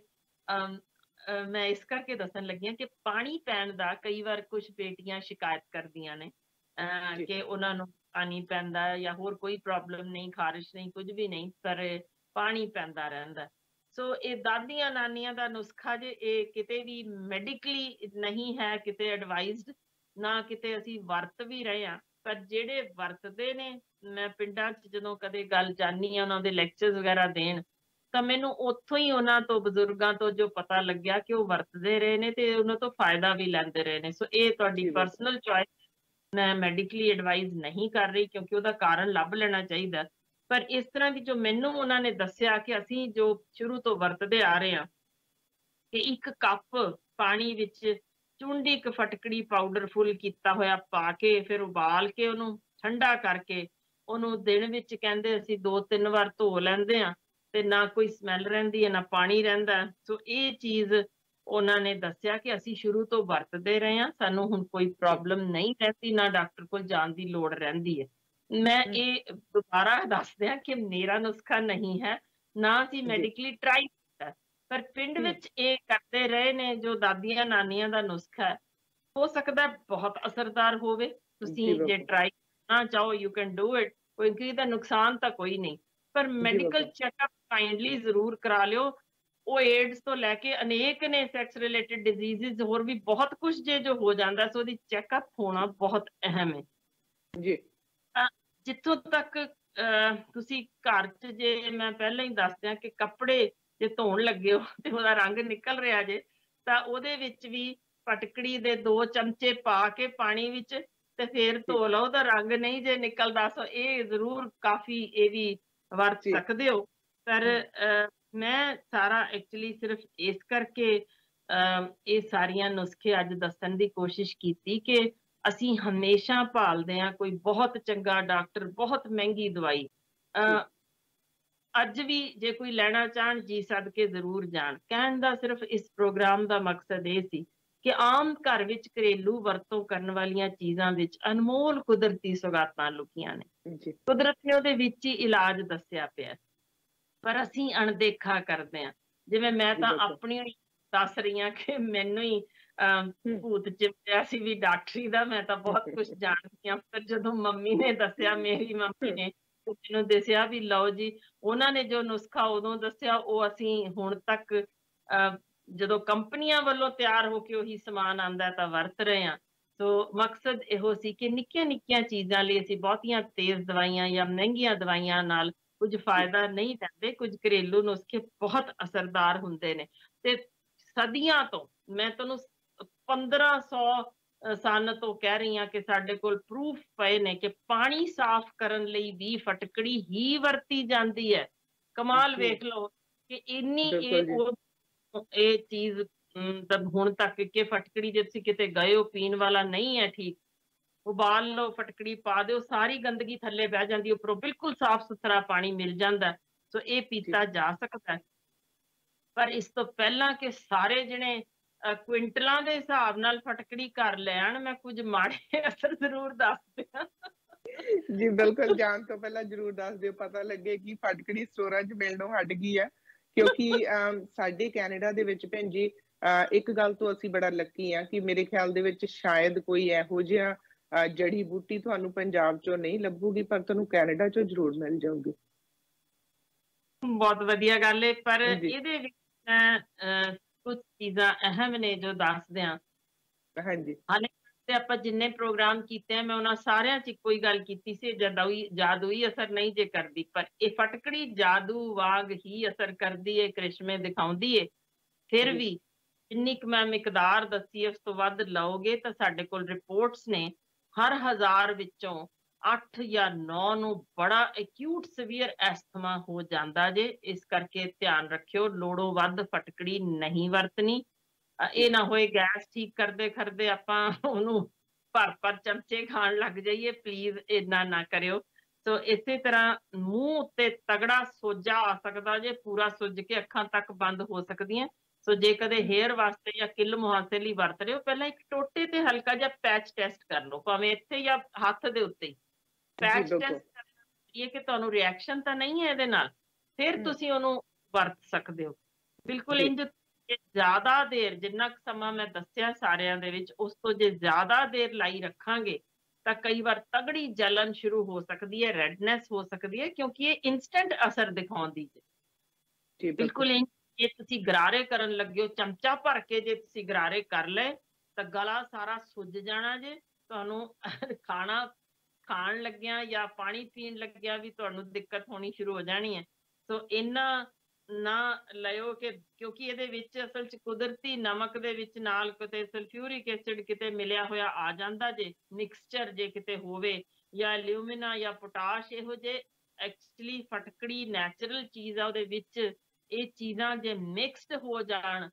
Speaker 2: ਮੈਂ ਇਸ ਕਰਕੇ ਦੱਸਣ ਲੱਗੀ ਹਾਂ ਕਿ ਪਾਣੀ ਪੈਣ ਦਾ ਕਈ ਵਾਰ ਕੁਝ ਬੇਟੀਆਂ ਸ਼ਿਕਾਇਤ ਕਰਦੀਆਂ ਨੇ ਕਿ ਉਹਨਾਂ ਨੂੰ ਪਾਣੀ ਪੈਂਦਾ ਜਾਂ ਹੋਰ ਕੋਈ ਪ੍ਰੋਬਲਮ ਨਹੀਂ, ਖਾਰਿਸ਼ ਨਹੀਂ, ਕੁਝ ਵੀ ਨਹੀਂ, ਪਰ ਪਾਣੀ ਪੈਂਦਾ ਰਹਿੰਦਾ। ਸੋ ਇਹ ਦਾਦੀਆਂ ਨਾਨੀਆਂ ਦਾ ਨੁਸਖਾ ਜੇ, ਇਹ ਕਿਤੇ ਵੀ ਮੈਡੀਕਲੀ ਨਹੀਂ ਹੈ, ਕਿਤੇ ਐਡਵਾਈਜ਼ਡ ਨਾ ਕਿਤੇ ਅਸੀਂ ਵਰਤ ਵੀ ਰਹੇ ਹਾਂ। ਪਰ ਜਿਹੜੇ ਵਰਤਦੇ ਨੇ, ਮੈਂ ਪਿੰਡਾਂ 'ਚ ਜਦੋਂ ਕਦੇ ਗੱਲ ਜਾਂਦੀ ਹਾਂ ਉਹਨਾਂ ਦੇ ਲੈਕਚਰਸ ਵਗੈਰਾ ਦੇਣ, ਤਾਂ ਮੈਨੂੰ ਉੱਥੋਂ ਹੀ ਉਹਨਾਂ ਤੋਂ ਬਜ਼ੁਰਗਾਂ ਤੋਂ ਜੋ ਪਤਾ ਲੱਗਿਆ ਕਿ ਉਹ ਵਰਤਦੇ ਰਹੇ ਨੇ ਤੇ ਉਹਨਾਂ ਤੋਂ ਫਾਇਦਾ ਵੀ ਲੈਂਦੇ ਰਹੇ ਨੇ। ਸੋ ਇਹ ਤੁਹਾਡੀ ਪਰਸਨਲ ਚੋਇਸ, ਮੈਂ ਮੈਡੀਕਲੀ ਐਡਵਾਈਜ਼ ਨਹੀਂ ਕਰ ਰਹੀ ਕਿਉਂਕਿ ਉਹਦਾ ਕਾਰਨ ਲੱਭ ਲੈਣਾ ਚਾਹੀਦਾ। ਪਰ ਇਸ ਤਰ੍ਹਾਂ ਦੀ ਜੋ ਮੈਨੂੰ ਉਹਨਾਂ ਨੇ ਦੱਸਿਆ ਕਿ ਅਸੀਂ ਜੋ ਸ਼ੁਰੂ ਤੋਂ ਵਰਤਦੇ ਆ ਰਹੇ ਹਾਂ ਕਿ ਇੱਕ ਕੱਪ ਪਾਣੀ ਵਿੱਚ ਚੁੰਡੀ ਇੱਕ ਫਟਕੜੀ ਪਾਊਡਰ ਫੁੱਲ ਕੀਤਾ ਹੋਇਆ ਪਾ ਕੇ ਫਿਰ ਉਬਾਲ ਕੇ ਉਹਨੂੰ ਠੰਡਾ ਕਰਕੇ ਉਹਨੂੰ ਦਿਨ ਵਿੱਚ ਕਹਿੰਦੇ ਅਸੀਂ ਦੋ ਤਿੰਨ ਵਾਰ ਧੋ ਲੈਂਦੇ ਹਾਂ ਤੇ ਨਾ ਕੋਈ ਸਮੈਲ ਰਹਿੰਦੀ ਹੈ ਨਾ ਪਾਣੀ ਰਹਿੰਦਾ। ਸੋ ਇਹ ਚੀਜ਼ ਉਹਨਾਂ ਨੇ ਦੱਸਿਆ ਕਿ ਅਸੀਂ ਸ਼ੁਰੂ ਤੋਂ ਵਰਤਦੇ ਰਹੇ ਹਾਂ, ਸਾਨੂੰ ਹੁਣ ਕੋਈ ਪ੍ਰੋਬਲਮ ਨਹੀਂ ਰਹਿੰਦੀ, ਨਾ ਡਾਕਟਰ ਕੋਲ ਜਾਣ ਦੀ ਲੋੜ ਰਹਿੰਦੀ ਹੈ। ਮੈਂ ਇਹ ਦੁਬਾਰਾ ਦੱਸਦਿਆਂ ਕਿ ਮੇਰਾ ਨੁਸਖਾ ਨਹੀਂ ਹੈ, ਨਾ ਅਸੀਂ ਮੈਡੀਕਲੀ ਟਰਾਈ ਕੀਤਾ, ਪਰ ਪਿੰਡ ਵਿੱਚ ਇਹ ਕਰਦੇ ਰਹੇ ਨੇ ਜੋ ਦਾਦੀਆਂ ਨਾਨੀਆਂ ਦਾ ਨੁਸਖਾ ਹੈ। ਹੋ ਸਕਦਾ ਬਹੁਤ ਅਸਰਦਾਰ ਹੋਵੇ, ਤੁਸੀਂ ਜੇ ਟਰਾਈ ਕਰਨਾ ਚਾਹੋ ਯੂ ਕੈਨ ਡੂ ਇਟ, ਕੋਈ ਦਾ ਨੁਕਸਾਨ ਤਾਂ ਕੋਈ ਨਹੀਂ। ਪਰ ਮੈਡੀਕਲ ਚੈੱਕਅਪ ਕਾਈਂਡਲੀ ਜ਼ਰੂਰ ਕਰਾ ਲਿਓ। ਉਹ ਏਡਸ ਤੋਂ ਲੈ ਕੇ ਅਨੇਕ ਨੇ ਸੈਕਸ ਰਿਲੇਟਡ ਡਿਜ਼ੀਜ਼ਸ, ਹੋਰ ਵੀ ਬਹੁਤ ਕੁਝ ਜੇ ਜੋ ਹੋ ਜਾਂਦਾ, ਸੋ ਉਹਦੀ ਚੈੱਕਅਪ ਹੋਣਾ ਬਹੁਤ ਅਹਿਮ ਹੈ ਜੀ। ਜਿੱਥੋਂ ਤੱਕ ਤੁਸੀਂ ਘਰ 'ਚ, ਜੇ ਮੈਂ ਪਹਿਲਾਂ ਹੀ ਦੱਸ ਦਿਆਂ ਕਿ ਕੱਪੜੇ ਜੇ ਧੋਣ ਲੱਗੇ ਹੋ ਤੇ ਉਹਦਾ ਰੰਗ ਨਿਕਲ ਰਿਹਾ ਜੇ, ਤਾਂ ਉਹਦੇ ਵਿੱਚ ਵੀ ਫਟਕੜੀ ਦੇ ਦੋ ਚਮਚੇ ਪਾ ਕੇ ਪਾਣੀ ਵਿੱਚ ਤੇ ਫੇਰ ਧੋ ਲਓ ਤਾਂ ਰੰਗ ਨਹੀਂ ਜੇ ਨਿਕਲਦਾ। ਸੋ ਇਹ ਜ਼ਰੂਰ ਕਾਫੀ ਇਹ ਵੀ ਵਰਤ ਸਕਦੇ ਹੋ। ਪਰ ਮੈਂ ਸਾਰਾ ਐਕਚੁਅਲੀ ਸਿਰਫ ਇਸ ਕਰਕੇ ਇਹ ਸਾਰੀਆਂ ਨੁਸਖੇ ਅੱਜ ਦੱਸਣ ਦੀ ਕੋਸ਼ਿਸ਼ ਕੀਤੀ ਕਿ ਅਸੀਂ ਹਮੇਸ਼ਾ ਭਾਲਦੇ ਹਾਂ ਕੋਈ ਬਹੁਤ ਚੰਗਾ ਡਾਕਟਰ, ਬਹੁਤ ਮਹਿੰਗੀ ਦਵਾਈ। ਅੱਜ ਵੀ ਜੇ ਕੋਈ ਲੈਣਾ ਚਾਹਣ ਜੀ ਸਦਕੇ ਜ਼ਰੂਰ ਜਾਣ। ਕਹਿਣ ਦਾ ਸਿਰਫ ਇਸ ਪ੍ਰੋਗਰਾਮ ਦਾ ਮਕਸਦ ਇਹ ਸੀ ਕਿ ਆਮ ਘਰ ਵਿੱਚ ਘਰੇਲੂ ਵਰਤੋਂ ਕਰਨ ਵਾਲੀਆਂ ਚੀਜ਼ਾਂ ਵਿੱਚ ਅਨਮੋਲ ਕੁਦਰਤੀ ਸੁਗਾਤਾਂ ਲੁਕੀਆਂ ਨੇ। ਕੁਦਰਤ ਨੇ ਉਹਦੇ ਵਿੱਚ ਹੀ ਇਲਾਜ ਦੱਸਿਆ ਪਿਆ, ਪਰ ਅਸੀਂ ਅਣਦੇਖਾ ਕਰਦੇ ਹਾਂ। ਜਿਵੇਂ ਮੈਂ ਤਾਂ ਆਪਣੀ ਦੱਸ ਰਹੀ ਹਾਂ ਕਿ ਮੈਨੂੰ ਹੀ ਅਹ ਭੂਤ ਚਿਪਿਆ ਸੀ ਵੀ ਡਾਕਟਰੀ ਦਾ, ਮੈਂ ਤਾਂ ਬਹੁਤ ਕੁਝ ਜਾਣਦੀ ਹਾਂ। ਪਰ ਜਦੋਂ ਮੰਮੀ ਨੇ ਦੱਸਿਆ, ਮੇਰੀ ਮੰਮੀ ਨੇ ਮੈਨੂੰ ਦੱਸਿਆ ਵੀ ਲਓ ਜੀ, ਉਹਨਾਂ ਨੇ ਜੋ ਨੁਸਖਾ ਉਦੋਂ ਦੱਸਿਆ ਉਹ ਅਸੀਂ ਹੁਣ ਤੱਕ ਅਹ ਜਦੋਂ ਕੰਪਨੀਆਂ ਵੱਲੋਂ ਤਿਆਰ ਹੋ ਕੇ ਉਹੀ ਸਮਾਨ ਆਉਂਦਾ ਤਾਂ ਵਰਤ ਰਹੇ ਹਾਂ। ਸੋ ਮਕਸਦ ਇਹੋ ਸੀ ਕਿ ਨਿੱਕੀਆਂ ਨਿੱਕੀਆਂ ਚੀਜ਼ਾਂ ਲਈ ਅਸੀਂ ਬਹੁਤੀਆਂ ਤੇਜ਼ ਦਵਾਈਆਂ ਜਾਂ ਮਹਿੰਗੀਆਂ ਦਵਾਈਆਂ ਨਾਲ ਕੁਝ ਫਾਇਦਾ ਨਹੀਂ ਲੈਂਦੇ। ਕੁਝ ਘਰੇਲੂ ਨੁਸਖੇ ਬਹੁਤ ਅਸਰਦਾਰ ਹੁੰਦੇ ਨੇ ਤੇ ਸਦੀਆਂ ਤੋਂ, ਮੈਂ ਤੁਹਾਨੂੰ ਪੰਦਰਾਂ ਸੌ ਸਾਲ ਤੋਂ ਕਹਿ ਰਹੀ ਹਾਂ ਕਿ ਸਾਡੇ ਕੋਲ ਪ੍ਰੂਫ ਪਏ ਨੇ ਕਿ ਪਾਣੀ ਸਾਫ਼ ਕਰਨ ਲਈ ਵੀ ਫਟਕੜੀ ਹੀ ਵਰਤੀ ਜਾਂਦੀ ਹੈ। ਕਮਾਲ ਵੇਖ ਲਓ ਕਿ ਇੰਨੀ ਇਹ ਉਹ ਇਹ ਚੀਜ਼ ਹੁਣ ਤੱਕ ਕਿ ਫਟਕੜੀ ਜੇ ਤੁਸੀਂ ਕਿਤੇ ਗਏ ਹੋ, ਪੀਣ ਵਾਲਾ ਨਹੀਂ ਹੈ ਠੀਕ, ਉਬਾਲ ਲਓ, ਫਟਕੜੀ ਪਾ ਦਿਓ, ਸਾਰੀ ਗੰਦਗੀ ਥੱਲੇ ਬਹਿ ਜਾਂਦੀ, ਉੱਪਰੋਂ ਬਿਲਕੁਲ ਸਾਫ਼ ਸੁਥਰਾ ਪਾਣੀ ਮਿਲ ਜਾਂਦਾ। ਸੋ ਇਹ ਪੀਤਾ ਜਾ ਸਕਦਾ। ਪਰ ਇਸ ਤੋਂ ਪਹਿਲਾਂ ਕਿ ਸਾਰੇ ਜਿਹੜੇ ਕੁਇੰਟਲਾਂ ਦੇ ਹਿਸਾਬ ਨਾਲ ਫਟਕੜੀ ਕਰ ਲੈਣ, ਮੈਂ ਕੁਝ ਮਾੜੇ ਅਸਰ ਜ਼ਰੂਰ ਦੱਸ ਦਿਆਂ।
Speaker 1: ਜੀ ਬਿਲਕੁਲ, ਜਾਣ ਤੋਂ ਪਹਿਲਾਂ ਜ਼ਰੂਰ ਦੱਸ ਦਿਓ, ਪਤਾ ਲੱਗੇ ਕਿ ਫਟਕੜੀ ਸਟੋਰਾਂ 'ਚ ਮਿਲਣੋਂ ਹਟ ਗਈ ਹੈ। ਕਿਉਂਕਿ ਸਾਡੇ ਕੈਨੇਡਾ ਦੇ ਵਿੱਚ ਭੈਣ ਜੀ ਇੱਕ ਗੱਲ ਤੋਂ ਅਸੀਂ ਬੜਾ ਲੱਕੀ ਆ ਕਿ ਮੇਰੇ ਖਿਆਲ ਦੇ ਵਿੱਚ ਸ਼ਾਇਦ ਕੋਈ ਇਹੋ ਜਿਹਾ ਜੜੀ ਬੂਟੀ ਤੁਹਾਨੂੰ ਪੰਜਾਬ 'ਚੋਂ ਨਹੀਂ ਲੱਭੂਗੀ, ਪਰ ਤੁਹਾਨੂੰ ਕੈਨੇਡਾ 'ਚੋਂ ਜ਼ਰੂਰ ਮਿਲ ਜਾਊਗੀ।
Speaker 2: ਬਹੁਤ ਵਧੀਆ ਗੱਲ ਹੈ। ਪਰ ਇਹਦੇ ਵਿੱਚ ਮੈਂ ਕੁਝ ਚੀਜ਼ਾਂ ਅਹਿਮ ਨੇ ਜੋ ਦੱਸ ਦਿਆਂ।
Speaker 1: ਹਾਂਜੀ,
Speaker 2: ਹਾਲੇ ਤੇ ਆਪਾਂ ਜਿੰਨੇ ਪ੍ਰੋਗਰਾਮ ਕੀਤੇ ਆ, ਮੈਂ ਉਹਨਾਂ ਸਾਰਿਆਂ 'ਚ ਇੱਕੋ ਹੀ ਗੱਲ ਕੀਤੀ ਸੀ, ਜਾਦੂਈ ਜਾਦੂਈ ਅਸਰ ਨਹੀਂ ਜੇ ਕਰਦੀ, ਪਰ ਇਹ ਫਟਕੜੀ ਜਾਦੂ ਵਾਂਗ ਹੀ ਅਸਰ ਕਰਦੀ ਹੈ, ਕ੍ਰਿਸ਼ਮੇ ਦਿਖਾਉਂਦੀ ਹੈ। ਫਿਰ ਵੀ ਜਿੰਨੀ ਕੁ ਮੈਂ ਮਿਕਦਾਰ ਦੱਸੀ ਉਸ ਤੋਂ ਵੱਧ ਲਓਗੇ ਤਾਂ ਸਾਡੇ ਕੋਲ ਰਿਪੋਰਟਸ ਨੇ, ਹਰ ਹਜ਼ਾਰ ਵਿੱਚੋਂ ਅੱਠ ਜਾਂ ਨੌ ਨੂੰ ਬੜਾ ਐਕਿਊਟ ਸੀਵੀਅਰ ਐਸਥਮਾ ਹੋ ਜਾਂਦਾ ਜੇ। ਇਸ ਕਰਕੇ ਧਿਆਨ ਰੱਖਿਓ, ਲੋੜੋਂ ਵੱਧ ਫਟਕੜੀ ਨਹੀਂ ਵਰਤਣੀ। ਇਹ ਨਾ ਹੋਏ ਗੈਸ ਠੀਕ ਕਰਦੇ ਕਰਦੇ ਆਪਾਂ ਉਹਨੂੰ ਭਰ ਭਰ ਚਮਚੇ ਖਾਣ ਲੱਗ ਜਾਈਏ, ਪਲੀਜ਼ ਇੰਨਾ ਨਾ ਕਰਿਓ। ਸੋ ਇਸੇ ਤਰ੍ਹਾਂ ਮੂੰਹ ਉੱਤੇ ਤਗੜਾ ਸੋਜਾ ਆ ਸਕਦਾ ਜੇ, ਪੂਰਾ ਸੁੱਜ ਕੇ ਅੱਖਾਂ ਤੱਕ ਬੰਦ ਹੋ ਸਕਦੀਆਂ। ਸੋ ਜੇ ਕਦੇ ਹੇਅਰ ਵਾਸਤੇ ਜਾਂ ਕਿੱਲ ਮੁਹਾਸੇ ਲਈ ਵਰਤ ਰਹੇ ਹੋ, ਪਹਿਲਾਂ ਇੱਕ ਟੋਟੇ ਤੇ ਹਲਕਾ ਜਿਹਾ ਪੈਚ ਟੈਸਟ ਕਰ ਲਓ, ਭਾਵੇਂ ਇੱਥੇ ਜਾਂ ਹੱਥ ਦੇ ਉੱਤੇ ਹੀ ਪੈਚ ਟੈਸਟ ਕਰੀਏ ਕਿ ਤੁਹਾਨੂੰ ਰਿਐਕਸ਼ਨ ਤਾਂ ਨਹੀਂ ਹੈ ਇਹਦੇ ਨਾਲ, ਫਿਰ ਤੁਸੀਂ ਉਹਨੂੰ ਵਰਤ ਸਕਦੇ ਹੋ। ਬਿਲਕੁਲ ਇੰਝ ਜ਼ਿਆਦਾ ਦੇਰ, ਜਿੰਨਾ ਕੁ ਸਮਾਂ ਮੈਂ ਦੱਸਿਆ ਸਾਰਿਆਂ ਦੇ ਵਿੱਚ, ਉਸ ਤੋਂ ਜੇ ਜ਼ਿਆਦਾ ਦੇਰ ਲਾਈ ਰੱਖਾਂਗੇ ਤਾਂ ਕਈ ਵਾਰ ਤਗੜੀ ਜਲਨ ਸ਼ੁਰੂ ਹੋ ਸਕਦੀ ਹੈ, ਰੈਡਨੈਸ ਹੋ ਸਕਦੀ ਹੈ, ਕਿਉਂਕਿ ਇਹ ਇਨਸਟੈਂਟ ਅਸਰ ਦਿਖਾਉਂਦੀ ਹੈ। ਬਿਲਕੁਲ ਇੰਝ ਜੇ ਤੁਸੀਂ ਗਰਾਰੇ ਕਰਨ ਲੱਗੇ ਹੋ, ਚਮਚਾ ਭਰ ਕੇ ਜੇ ਤੁਸੀਂ ਗਰਾਰੇ ਕਰ ਲਏ ਤਾਂ ਗਲਾ ਸਾਰਾ ਸੁੱਜ ਜਾਣਾ ਜੇ। ਤੁਹਾਨੂੰ ਖਾਣਾ ਖਾਣ ਲੱਗਿਆ ਜਾਂ ਪਾਣੀ ਪੀਣ ਲੱਗਿਆ ਵੀ ਤੁਹਾਨੂੰ ਦਿੱਕਤ ਹੋਣੀ ਸ਼ੁਰੂ ਹੋ ਜਾਣੀ ਹੈ। ਸੋ ਇੰਨਾ ਨਾ ਲਿਓ ਕਿ ਕਿਉਂਕਿ ਇਹਦੇ ਵਿੱਚ ਅਸਲ 'ਚ ਕੁਦਰਤੀ ਨਮਕ ਦੇ ਵਿੱਚ ਨਾਲ ਕਿਤੇ ਸਲਫਿਊਰਿਕ ਐਸਿਡ ਕਿਤੇ ਮਿਲਿਆ ਹੋਇਆ ਆ ਜਾਂਦਾ ਜੇ, ਮਿਕਸਚਰ ਜੇ ਕਿਤੇ ਹੋਵੇ, ਜਾਂ ਐਲੂਮੀਨਾ ਜਾਂ ਪੋਟਾਸ਼, ਇਹੋ ਜਿਹੇ ਐਕਚੁਅਲੀ ਫਟਕੜੀ ਨੈਚੁਰਲ ਚੀਜ਼ ਆ, ਉਹਦੇ ਵਿੱਚ ਇਹ ਚੀਜ਼ਾਂ ਜੇ ਮਿਕਸਡ ਹੋ ਜਾਣ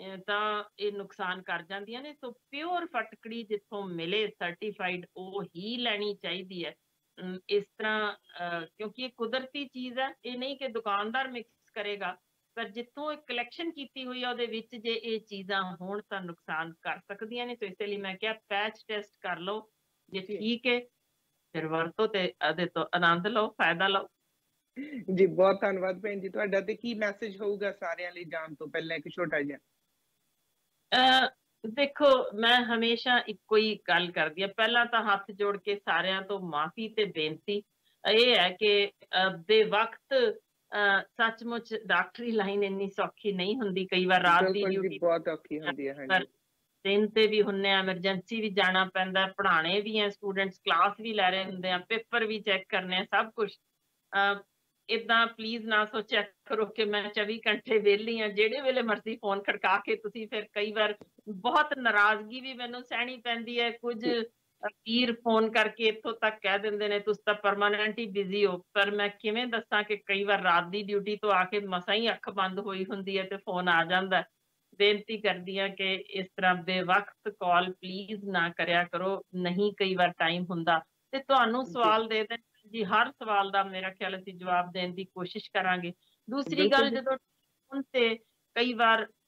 Speaker 2: ਤਾਂ ਇਹ ਨੁਕਸਾਨ ਕਰ ਜਾਂਦੀਆਂ ਨੇ। ਸੋ ਪਿਓਰ ਫਟਕੜੀ ਜਿੱਥੋਂ ਮਿਲੇ ਸਰਟੀਫਾਈਡ, ਉਹ ਹੀ ਲੈਣੀ ਚਾਹੀਦੀ ਹੈ। ਇਸ ਤਰ੍ਹਾਂ ਕਿਉਂਕਿ ਇਹ ਕੁਦਰਤੀ ਚੀਜ਼ ਹੈ, ਇਹ ਨਹੀਂ ਕਿ ਦੁਕਾਨਦਾਰ ਮਿਕਸ ਕਰੇਗਾ, ਪਰ ਜਿੱਥੋਂ ਇਹ ਕਲੈਕਸ਼ਨ ਕੀਤੀ ਹੋਈ ਆ ਉਹਦੇ ਵਿੱਚ ਜੇ ਇਹ ਚੀਜ਼ਾਂ ਹੋਣ ਤਾਂ ਨੁਕਸਾਨ ਕਰ ਸਕਦੀਆਂ ਨੇ। ਸੋ ਇਸ ਲਈ ਮੈਂ ਕਿਹਾ ਪੈਚ ਟੈਸਟ ਕਰ ਲਓ, ਜੇ ਠੀਕ ਹੈ ਫਿਰ ਵਰਤੋ ਤੇ ਇਹਦੇ ਤੋਂ ਆਨੰਦ ਲਓ, ਫਾਇਦਾ ਲਓ।
Speaker 1: ਜੀ ਬਹੁਤ ਧੰਨਵਾਦ ਭੈਣ ਜੀ ਤੁਹਾਡਾ। ਤੇ ਕੀ ਮੈਸੇਜ ਹੋਊਗਾ ਸਾਰਿਆਂ ਲਈ ਜਾਣ ਤੋਂ ਪਹਿਲਾਂ ਇੱਕ ਛੋਟਾ ਜਿਹਾ?
Speaker 2: ਦੇਖੋ, ਮੈਂ ਹਮੇਸ਼ਾ ਇੱਕੋ ਹੀ ਗੱਲ ਕਰਦੀ ਹਾਂ, ਪਹਿਲਾਂ ਤਾਂ ਹੱਥ ਜੋੜ ਕੇ ਸਾਰਿਆਂ ਤੋਂ ਮਾਫੀ ਤੇ ਬੇਨਤੀ ਇਹ ਹੈ ਕਿ ਬੇਵਕਤ ਸੱਚਮੁੱਚ ਡਾਕਟਰੀ ਲਾਈਨ ਇੰਨੀ ਸੌਖੀ ਨਹੀਂ ਹੁੰਦੀ। ਕਈ ਵਾਰ ਰਾਤ ਦੀ ਡਿਊਟੀ
Speaker 1: ਬਹੁਤ ਔਖੀ ਹੁੰਦੀ ਹੈ,
Speaker 2: ਦਿਨ ਤੇ ਵੀ ਹੁੰਨੇ ਆ, ਐਮਰਜੈਂਸੀ ਵੀ ਜਾਣਾ ਪੈਂਦਾ, ਪੜ੍ਹਾਣੇ ਵੀ ਆ ਸਟੂਡੈਂਟਸ, ਕਲਾਸ ਵੀ ਲੈ ਰਹੇ ਹੁੰਦੇ ਆ, ਪੇਪਰ ਵੀ ਚੈੱਕ ਕਰਨੇ ਆ, ਸਭ ਕੁਛ। ਏਦਾਂ ਪਲੀਜ਼ ਨਾ ਸੋਚਿਆ ਕਰੋ ਕਿ ਮੈਂ ਚੌਵੀ ਘੰਟੇ ਵਿਹਲੀ ਹਾਂ, ਜਿਹੜੇ ਵੇਲੇ ਮਰਜ਼ੀ ਫੋਨ ਖੜਕਾ ਕੇ ਤੁਸੀਂ, ਫਿਰ ਕਈ ਵਾਰ ਬਹੁਤ ਨਾਰਾਜ਼ਗੀ ਵੀ ਮੈਨੂੰ ਸਹਿਣੀ ਪੈਂਦੀ ਹੈ। ਕੁਝ ਵੀਰ ਫੋਨ ਕਰਕੇ ਇੱਥੋਂ ਤੱਕ ਕਹਿ ਦਿੰਦੇ ਨੇ ਤੁਸੀਂ ਤਾਂ ਪਰਮਾਨੈਂਟ ਹੀ ਬਿਜ਼ੀ ਹੋ, ਪਰ ਮੈਂ ਕਿਵੇਂ ਦੱਸਾਂ ਕਿ ਕਈ ਵਾਰ ਰਾਤ ਦੀ ਡਿਊਟੀ ਤੋਂ ਆ ਕੇ ਮਸਾਂ ਹੀ ਅੱਖ ਬੰਦ ਹੋਈ ਹੁੰਦੀ ਹੈ ਤੇ ਫੋਨ ਆ ਜਾਂਦਾ। ਬੇਨਤੀ ਕਰਦੀ ਹਾਂ ਕਿ ਇਸ ਤਰ੍ਹਾਂ ਬੇਵਕਤ ਕਾਲ ਪਲੀਜ਼ ਨਾ ਕਰਿਆ ਕਰੋ, ਨਹੀਂ ਕਈ ਵਾਰ ਟਾਈਮ ਹੁੰਦਾ ਤੇ ਤੁਹਾਨੂੰ ਸਵਾਲ ਦੇ ਦੇਣ ਜੀ, ਹਰ ਸਵਾਲ ਦਾ ਮੇਰਾ ਖਿਆਲ ਅਸੀਂ ਜਵਾਬ ਦੇਣ ਦੀ ਕੋਸ਼ਿਸ਼ ਕਰਾਂਗੇ। ਦੂਸਰੀ ਗੱਲ, ਜਦੋਂ ਤੇ ਕਈ ਵਾਰ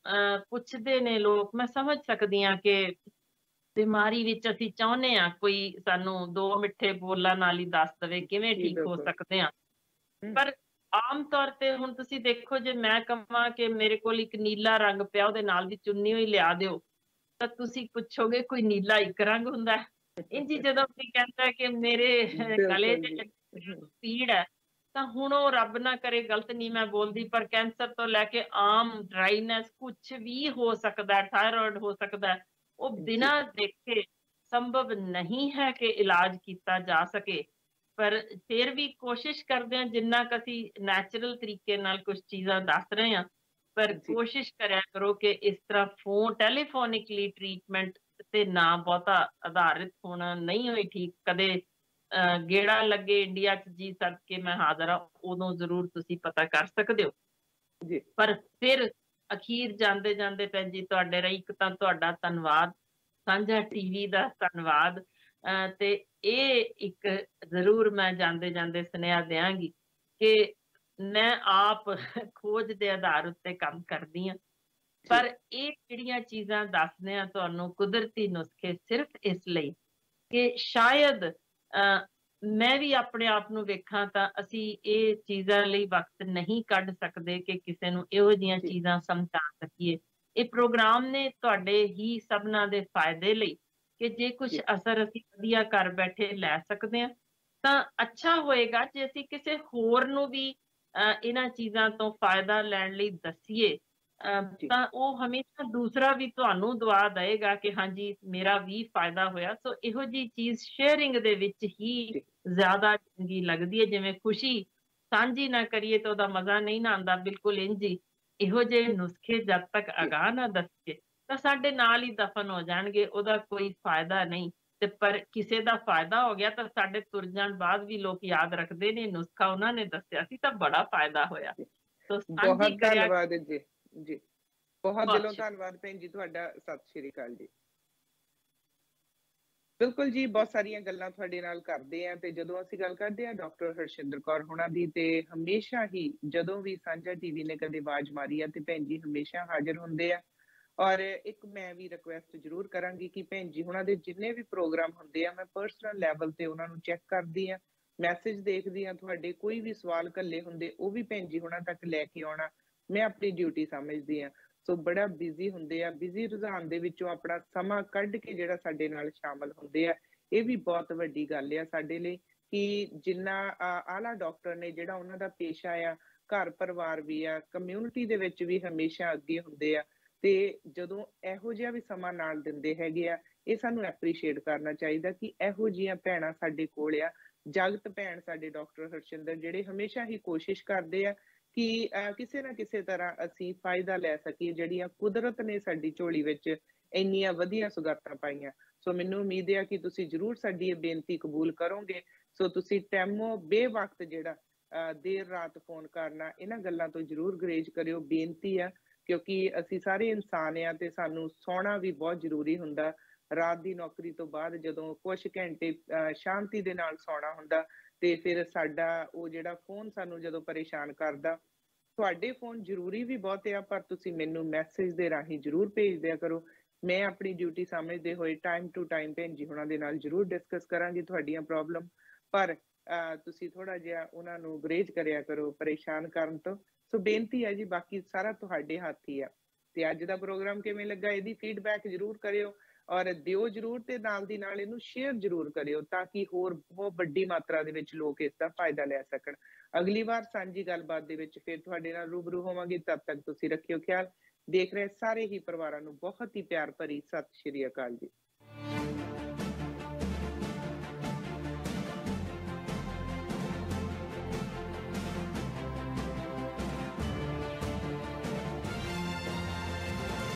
Speaker 2: ਪੁੱਛਦੇ ਨੇ ਲੋਕ, ਮੈਂ ਸਮਝ ਸਕਦੀ ਹਾਂ ਕਿ ਬਿਮਾਰੀ ਵਿੱਚ ਅਸੀਂ ਚਾਹੁੰਦੇ ਹਾਂ ਕੋਈ ਸਾਨੂੰ ਦੋ ਮਿੱਠੇ ਬੋਲਾਂ ਨਾਲ ਹੀ ਦੱਸ ਦੇਵੇ ਕਿਵੇਂ
Speaker 1: ਜੀ
Speaker 2: ਠੀਕ ਹੋ
Speaker 1: ਬਿਲਕੁਲ।
Speaker 2: ਸਕਦੇ ਹਾਂ।
Speaker 1: ਹੂੰ,
Speaker 2: ਪਰ ਆਮ ਤੌਰ ਤੇ ਹੁਣ ਤੁਸੀਂ ਦੇਖੋ, ਜੇ ਮੈਂ ਕਹਾਂ ਕਿ ਮੇਰੇ ਕੋਲ ਇੱਕ ਨੀਲਾ ਰੰਗ ਪਿਆ, ਉਹਦੇ ਨਾਲ ਦੀ ਚੁੰਨੀ ਹੋਈ ਲਿਆ ਦਿਓ, ਤਾਂ ਤੁਸੀਂ ਪੁੱਛੋਗੇ ਕੋਈ ਨੀਲਾ ਇੱਕ ਰੰਗ ਹੁੰਦਾ ਹੈ? ਇੰਝ ਹੀ ਜਦੋਂ ਕੋਈ ਕਹਿੰਦਾ ਕਿ ਮੇਰੇ ਗਲੇ
Speaker 1: ਬਿਲਕੁਲ
Speaker 2: 'ਚ
Speaker 1: ਜੀ। ਹੂੰ,
Speaker 2: ਪੀੜ ਹੈ, ਤਾਂ ਹੁਣ ਉਹ ਰੱਬ ਨਾ ਕਰੇ, ਗਲਤ ਨਹੀਂ ਮੈਂ ਬੋਲਦੀ, ਪਰ ਕੈਂਸਰ ਤੋਂ ਲੈ ਕੇ ਆਮ ਡਰਾਈਨੈਸ ਕੁਝ ਵੀ ਹੋ ਸਕਦਾ, ਥਾਇਰਾਇਡ ਹੋ ਸਕਦਾ, ਉਹ
Speaker 1: ਜੀ,
Speaker 2: ਬਿਨਾਂ ਦੇਖੇ ਸੰਭਵ ਨਹੀਂ ਹੈ ਕਿ ਇਲਾਜ ਕੀਤਾ ਜਾ ਸਕੇ। ਪਰ ਫਿਰ ਵੀ ਕੋਸ਼ਿਸ਼ ਕਰਦੇ ਹਾਂ ਜਿੰਨਾ ਕੁ ਅਸੀਂ ਨੈਚੁਰਲ ਤਰੀਕੇ ਨਾਲ ਕੁਝ ਚੀਜ਼ਾਂ ਦੱਸ ਰਹੇ ਹਾਂ, ਪਰ
Speaker 1: ਜੀ,
Speaker 2: ਕੋਸ਼ਿਸ਼ ਕਰਿਆ ਕਰੋ ਕਿ ਇਸ ਤਰ੍ਹਾਂ ਫੋਨ ਟੈਲੀਫੋਨਿਕਲੀ ਟ੍ਰੀਟਮੈਂਟ ਤੇ ਨਾ ਬਹੁਤਾ ਆਧਾਰਿਤ ਹੋਣਾ। ਨਹੀਂ ਹੋਈ ਠੀਕ ਕਦੇ ਅ, ਗੇੜਾ ਲੱਗੇ ਇੰਡੀਆ 'ਚ ਜੀ ਸਦਕੇ ਮੈਂ ਹਾਜ਼ਰ ਹਾਂ, ਉਦੋਂ ਜ਼ਰੂਰ ਤੁਸੀਂ ਪਤਾ ਕਰ ਸਕਦੇ ਹੋ।
Speaker 1: ਜੀ,
Speaker 2: ਪਰ ਫਿਰ ਅਖੀਰ ਜਾਂਦੇ ਜਾਂਦੇ ਭੈਣ ਜੀ, ਤੁਹਾਡੇ ਰਾਹੀਂ ਇੱਕ ਤਾਂ ਤੁਹਾਡਾ ਧੰਨਵਾਦ, ਸਾਂਝਾ ਟੀਵੀ ਦਾ ਧੰਨਵਾਦ, ਅ, ਤੇ ਇਹ ਇੱਕ ਜ਼ਰੂਰ ਮੈਂ ਜਾਂਦੇ ਜਾਂਦੇ ਸੁਨੇਹਾ ਦਿਆਂਗੀ ਕਿ ਮੈਂ ਆਪ ਖੋਜ ਦੇ ਆਧਾਰ ਉੱਤੇ ਕੰਮ ਕਰਦੀ ਹਾਂ,
Speaker 1: ਜੀ,
Speaker 2: ਪਰ ਇਹ ਜਿਹੜੀਆਂ ਚੀਜ਼ਾਂ ਦੱਸਦੇ ਆ ਤੁਹਾਨੂੰ, ਕੁਦਰਤੀ ਨੁਸਖੇ, ਸਿਰਫ ਇਸ ਲਈ ਕਿ ਸ਼ਾਇਦ ਅ, ਮੈਂ ਵੀ ਆਪਣੇ ਆਪ ਨੂੰ ਵੇਖਾਂ ਤਾਂ ਅਸੀਂ ਇਹ ਚੀਜ਼ਾਂ ਲਈ ਵਕਤ ਨਹੀਂ ਕੱਢ ਸਕਦੇ ਕਿ ਕਿਸੇ ਨੂੰ ਇਹੋ ਜਿਹੀਆਂ
Speaker 1: ਜੀ,
Speaker 2: ਚੀਜ਼ਾਂ ਸਮਝਾ ਸਕੀਏ। ਇਹ ਪ੍ਰੋਗਰਾਮ ਨੇ ਤੁਹਾਡੇ ਹੀ ਸਭਨਾਂ ਦੇ ਫਾਇਦੇ ਲਈ, ਕਿ ਜੇ ਕੁਝ
Speaker 1: ਜੀ,
Speaker 2: ਅਸਰ ਅਸੀਂ ਵਧੀਆ ਘਰ ਬੈਠੇ ਲੈ ਸਕਦੇ ਹਾਂ, ਤਾਂ ਅੱਛਾ ਹੋਏਗਾ ਜੇ ਅਸੀਂ ਕਿਸੇ ਹੋਰ ਨੂੰ ਵੀ ਅ, ਇਹਨਾਂ ਚੀਜ਼ਾਂ ਤੋਂ ਫਾਇਦਾ ਲੈਣ ਲਈ ਦੱਸੀਏ, ਅ,
Speaker 1: ਜੀ,
Speaker 2: ਤਾਂ ਉਹ ਹਮੇਸ਼ਾ ਦੂਸਰਾ ਵੀ ਤੁਹਾਨੂੰ ਦੁਆ ਦੇਏਗਾ ਕਿ ਹਾਂਜੀ ਮੇਰਾ ਵੀ ਫਾਇਦਾ ਹੋਇਆ। ਸੋ ਇਹੋ ਜਿਹੀ ਚੀਜ਼ ਸ਼ੇਅਰਿੰਗ ਦੇ ਵਿੱਚ ਹੀ
Speaker 1: ਜੀ,
Speaker 2: ਜ਼ਿਆਦਾ ਚੰਗੀ ਲੱਗਦੀ ਹੈ। ਜਿਵੇਂ ਖੁਸ਼ੀ ਸਾਂਝੀ ਨਾ ਕਰੀਏ ਤਾਂ ਉਹਦਾ ਮਜ਼ਾ ਨਹੀਂ ਨਾ ਆਉਂਦਾ, ਬਿਲਕੁਲ ਇੰਝ ਹੀ ਇਹੋ ਜਿਹੇ ਨੁਸਖੇ ਜਦ ਤੱਕ
Speaker 1: ਜੀ,
Speaker 2: ਅਗਾਹ ਨਾ ਦੱਸੀਏ ਤਾਂ ਸਾਡੇ ਨਾਲ ਹੀ ਦਫਨ ਹੋ ਜਾਣਗੇ, ਉਹਦਾ ਕੋਈ ਫਾਇਦਾ ਨਹੀਂ। ਤੇ ਪਰ ਕਿਸੇ ਦਾ ਫਾਇਦਾ ਹੋ ਗਿਆ ਤਾਂ ਸਾਡੇ ਤੁਰ ਜਾਣ ਬਾਅਦ ਵੀ ਲੋਕ ਯਾਦ ਰੱਖਦੇ ਨੇ, ਨੁਸਖਾ ਉਹਨਾਂ ਨੇ ਦੱਸਿਆ ਸੀ ਤਾਂ ਬੜਾ ਫਾਇਦਾ ਹੋਇਆ।
Speaker 1: ਜੀ।
Speaker 2: ਸੋ ਸਾਂਝੀ
Speaker 1: ਬਹੁਤ
Speaker 2: ਕਰਿਆ।
Speaker 1: ਧੰਨਵਾਦ ਜੀ। ਜੀ, ਬਹੁਤ
Speaker 2: ਬਹੁਤ
Speaker 1: ਦਿਲੋਂ
Speaker 2: ਸ਼ੁਕਰੀਆ।
Speaker 1: ਧੰਨਵਾਦ ਭੈਣ ਜੀ ਤੁਹਾਡਾ। ਸਤਿ ਸ਼੍ਰੀ ਅਕਾਲ ਜੀ। ਬਿਲਕੁਲ ਜੀ, ਬਹੁਤ ਸਾਰੀਆਂ ਗੱਲਾਂ ਤੁਹਾਡੇ ਨਾਲ ਕਰਦੇ ਆ, ਤੇ ਜਦੋਂ ਅਸੀਂ ਗੱਲ ਕਰਦੇ ਆ ਡਾਕਟਰ ਹਰਸ਼ਿੰਦਰ ਕੌਰ ਹੋਣਾ ਦੀ, ਤੇ ਹਮੇਸ਼ਾ ਹੀ ਜਦੋਂ ਵੀ ਸਾਂਝਾ ਟੀਵੀ ਨੇ ਕਦੇ ਆਵਾਜ਼ ਮਾਰੀ ਆ ਤੇ ਭੈਣ ਜੀ ਹਮੇਸ਼ਾ ਹਾਜ਼ਰ ਹੁੰਦੇ ਆ। ਔਰ ਇੱਕ ਮੈਂ ਵੀ ਰਿਕੁਐਸਟ ਜ਼ਰੂਰ ਕਰਾਂਗੀ ਕਿ ਭੈਣ ਜੀ ਉਹਨਾਂ ਦੇ ਜਿੰਨੇ ਵੀ ਪ੍ਰੋਗਰਾਮ ਹੁੰਦੇ ਆ, ਮੈਂ ਪਰਸਨਲ ਲੈਵਲ ਤੇ ਉਹਨਾਂ ਨੂੰ ਚੈੱਕ ਕਰਦੀ ਆ, ਮੈਸੇਜ ਦੇਖਦੀ ਆ, ਤੁਹਾਡੇ ਕੋਈ ਵੀ ਸਵਾਲ ਘੱਲੇ ਹੁੰਦੇ ਉਹ ਵੀ ਭੈਣ ਜੀ ਉਹਨਾਂ ਤੱਕ ਲੈ ਕੇ ਆਉਣਾ ਮੈਂ ਆਪਣੀ ਡਿਊਟੀ ਸਮਝਦੀ ਆ। ਸੋ ਬੜਾ ਬਿਜ਼ੀ ਹੁੰਦੇ ਆ, ਬਿਜ਼ੀ ਰੁਝਾਨ ਦੇ ਵਿੱਚੋਂ ਆਪਣਾ ਸਮਾਂ ਕੱਢ ਕੇ ਜਿਹੜਾ ਸਾਡੇ ਨਾਲ ਸ਼ਾਮਲ ਹੁੰਦੇ ਆ, ਇਹ ਵੀ ਬਹੁਤ ਵੱਡੀ ਗੱਲ ਆ ਸਾਡੇ ਲਈ ਕਿ ਜਿੰਨਾ ਆਲਾ ਡਾਕਟਰ ਨੇ ਜਿਹੜਾ ਉਹਨਾਂ ਦਾ ਪੇਸ਼ਾ ਆ, ਘਰ ਪਰਿਵਾਰ ਵੀ ਆ, ਕਮਿਊਨਿਟੀ ਦੇ ਵਿੱਚ ਵੀ ਹਮੇਸ਼ਾ ਅੱਗੇ ਹੁੰਦੇ ਆ, ਤੇ ਜਦੋਂ ਇਹੋ ਜਿਹਾ ਵੀ ਸਮਾਂ ਨਾਲ ਦਿੰਦੇ ਹੈਗੇ ਆ, ਇਹ ਸਾਨੂੰ ਐਪਰੀਸ਼ੀਏਟ ਕਰਨਾ ਚਾਹੀਦਾ ਕਿ ਇਹੋ ਜਿਹੀਆਂ ਭੈਣਾਂ ਸਾਡੇ ਕੋਲ ਆ। ਜਗਤ ਭੈਣ ਸਾਡੇ ਡਾਕਟਰ ਹਰਸ਼ਿੰਦਰ ਜਿਹੜੇ ਹਮੇਸ਼ਾ ਹੀ ਕੋਸ਼ਿਸ਼ ਕਰਦੇ ਆ ਕਿ ਅ, ਕਿਸੇ ਨਾ ਕਿਸੇ ਤਰ੍ਹਾਂ ਅਸੀਂ ਫਾਇਦਾ ਲੈ ਸਕੀਏ, ਜਿਹੜੀਆਂ ਕੁਦਰਤ ਨੇ ਸਾਡੀ ਝੋਲੀ ਵਿੱਚ ਇੰਨੀਆਂ ਵਧੀਆ ਸੁਗਾਤਾਂ ਪਾਈਆਂ। ਸੋ ਮੈਨੂੰ ਉਮੀਦ ਹੈ ਕਿ ਤੁਸੀਂ ਜ਼ਰੂਰ ਸਾਡੀ ਇਹ ਬੇਨਤੀ ਕਬੂਲ ਕਰੋਗੇ। ਸੋ ਤੁਸੀਂ ਟੈਮੋ ਬੇਵਕਤ ਜਿਹੜਾ ਅ, ਦੇਰ ਰਾਤ ਫੋਨ ਕਰਨਾ, ਇਹਨਾਂ ਗੱਲਾਂ ਤੋਂ ਜ਼ਰੂਰ ਗੁਰੇਜ਼ ਕਰਿਓ, ਬੇਨਤੀ ਆ, ਕਿਉਂਕਿ ਅਸੀਂ ਸਾਰੇ ਇਨਸਾਨ ਆ ਤੇ ਸਾਨੂੰ ਸੌਣਾ ਵੀ ਬਹੁਤ ਜ਼ਰੂਰੀ ਹੁੰਦਾ। ਰਾਤ ਦੀ ਨੌਕਰੀ ਤੋਂ ਬਾਅਦ ਜਦੋਂ ਕੁਛ ਘੰਟੇ ਅ, ਸ਼ਾਂਤੀ ਦੇ ਨਾਲ ਸੌਣਾ ਹੁੰਦਾ, ਤੇ ਫਿਰ ਸਾਡਾ ਉਹ ਜਿਹੜਾ ਫੋਨ ਸਾਨੂੰ ਜਦੋਂ ਪਰੇਸ਼ਾਨ ਕਰਦਾ, ਤੁਹਾਡੇ ਫੋਨ ਜ਼ਰੂਰੀ ਵੀ ਬਹੁਤ ਆ, ਪਰ ਤੁਸੀਂ ਮੈਨੂੰ ਮੈਸੇਜ ਦੇ ਰਾਹੀਂ ਜ਼ਰੂਰ ਭੇਜ ਦਿਆ ਕਰੋ। ਮੈਂ ਆਪਣੀ ਡਿਊਟੀ ਸਮਝਦੇ ਹੋਏ ਟਾਈਮ ਟੂ ਟਾਈਮ ਭੈਣ ਜੀ ਹੋਣਾ ਦੇ ਨਾਲ ਜ਼ਰੂਰ ਡਿਸਕਸ ਕਰਾਂਗੀ ਤੁਹਾਡੀਆਂ ਪ੍ਰੋਬਲਮ, ਪਰ ਅ, ਤੁਸੀਂ ਥੋੜਾ ਜਿਹਾ ਉਹਨਾਂ ਨੂੰ ਗੁਰੇਜ਼ ਕਰਿਆ ਕਰੋ ਪਰੇਸ਼ਾਨ ਕਰਨ ਤੋਂ। ਸੋ ਬੇਨਤੀ ਹੈ ਜੀ, ਬਾਕੀ ਸਾਰਾ ਤੁਹਾਡੇ ਹੱਥ ਹੀ ਆ। ਤੇ ਅੱਜ ਦਾ ਪ੍ਰੋਗਰਾਮ ਕਿਵੇਂ ਲੱਗਾ ਇਹਦੀ ਫੀਡਬੈਕ ਜ਼ਰੂਰ ਕਰਿਓ ਔਰ ਦਿਓ ਜ਼ਰੂਰ, ਤੇ ਨਾਲ ਦੀ ਨਾਲ ਇਹਨੂੰ ਸ਼ੇਅਰ ਜ਼ਰੂਰ ਕਰਿਓ ਤਾਂ ਕਿ ਹੋਰ ਬਹੁਤ ਵੱਡੀ ਮਾਤਰਾ ਦੇ ਵਿੱਚ ਲੋਕ ਇਸ ਦਾ ਫਾਇਦਾ ਲੈ ਸਕਣ। ਅਗਲੀ ਵਾਰ ਸਾਂਝੀ ਗੱਲਬਾਤ ਦੇ ਵਿੱਚ ਫਿਰ ਤੁਹਾਡੇ ਨਾਲ ਰੂਬਰੂ ਹੋਵਾਂਗੇ। ਤਦ ਤੱਕ ਤੁਸੀਂ ਰੱਖਿਓ ਖਿਆਲ। ਦੇਖ ਰਹੇ ਸਾਰੇ ਹੀ ਪਰਿਵਾਰਾਂ ਨੂੰ ਬਹੁਤ ਹੀ ਪਿਆਰ ਭਰੀ ਸਤਿ ਸ਼੍ਰੀ ਅਕਾਲ ਜੀ।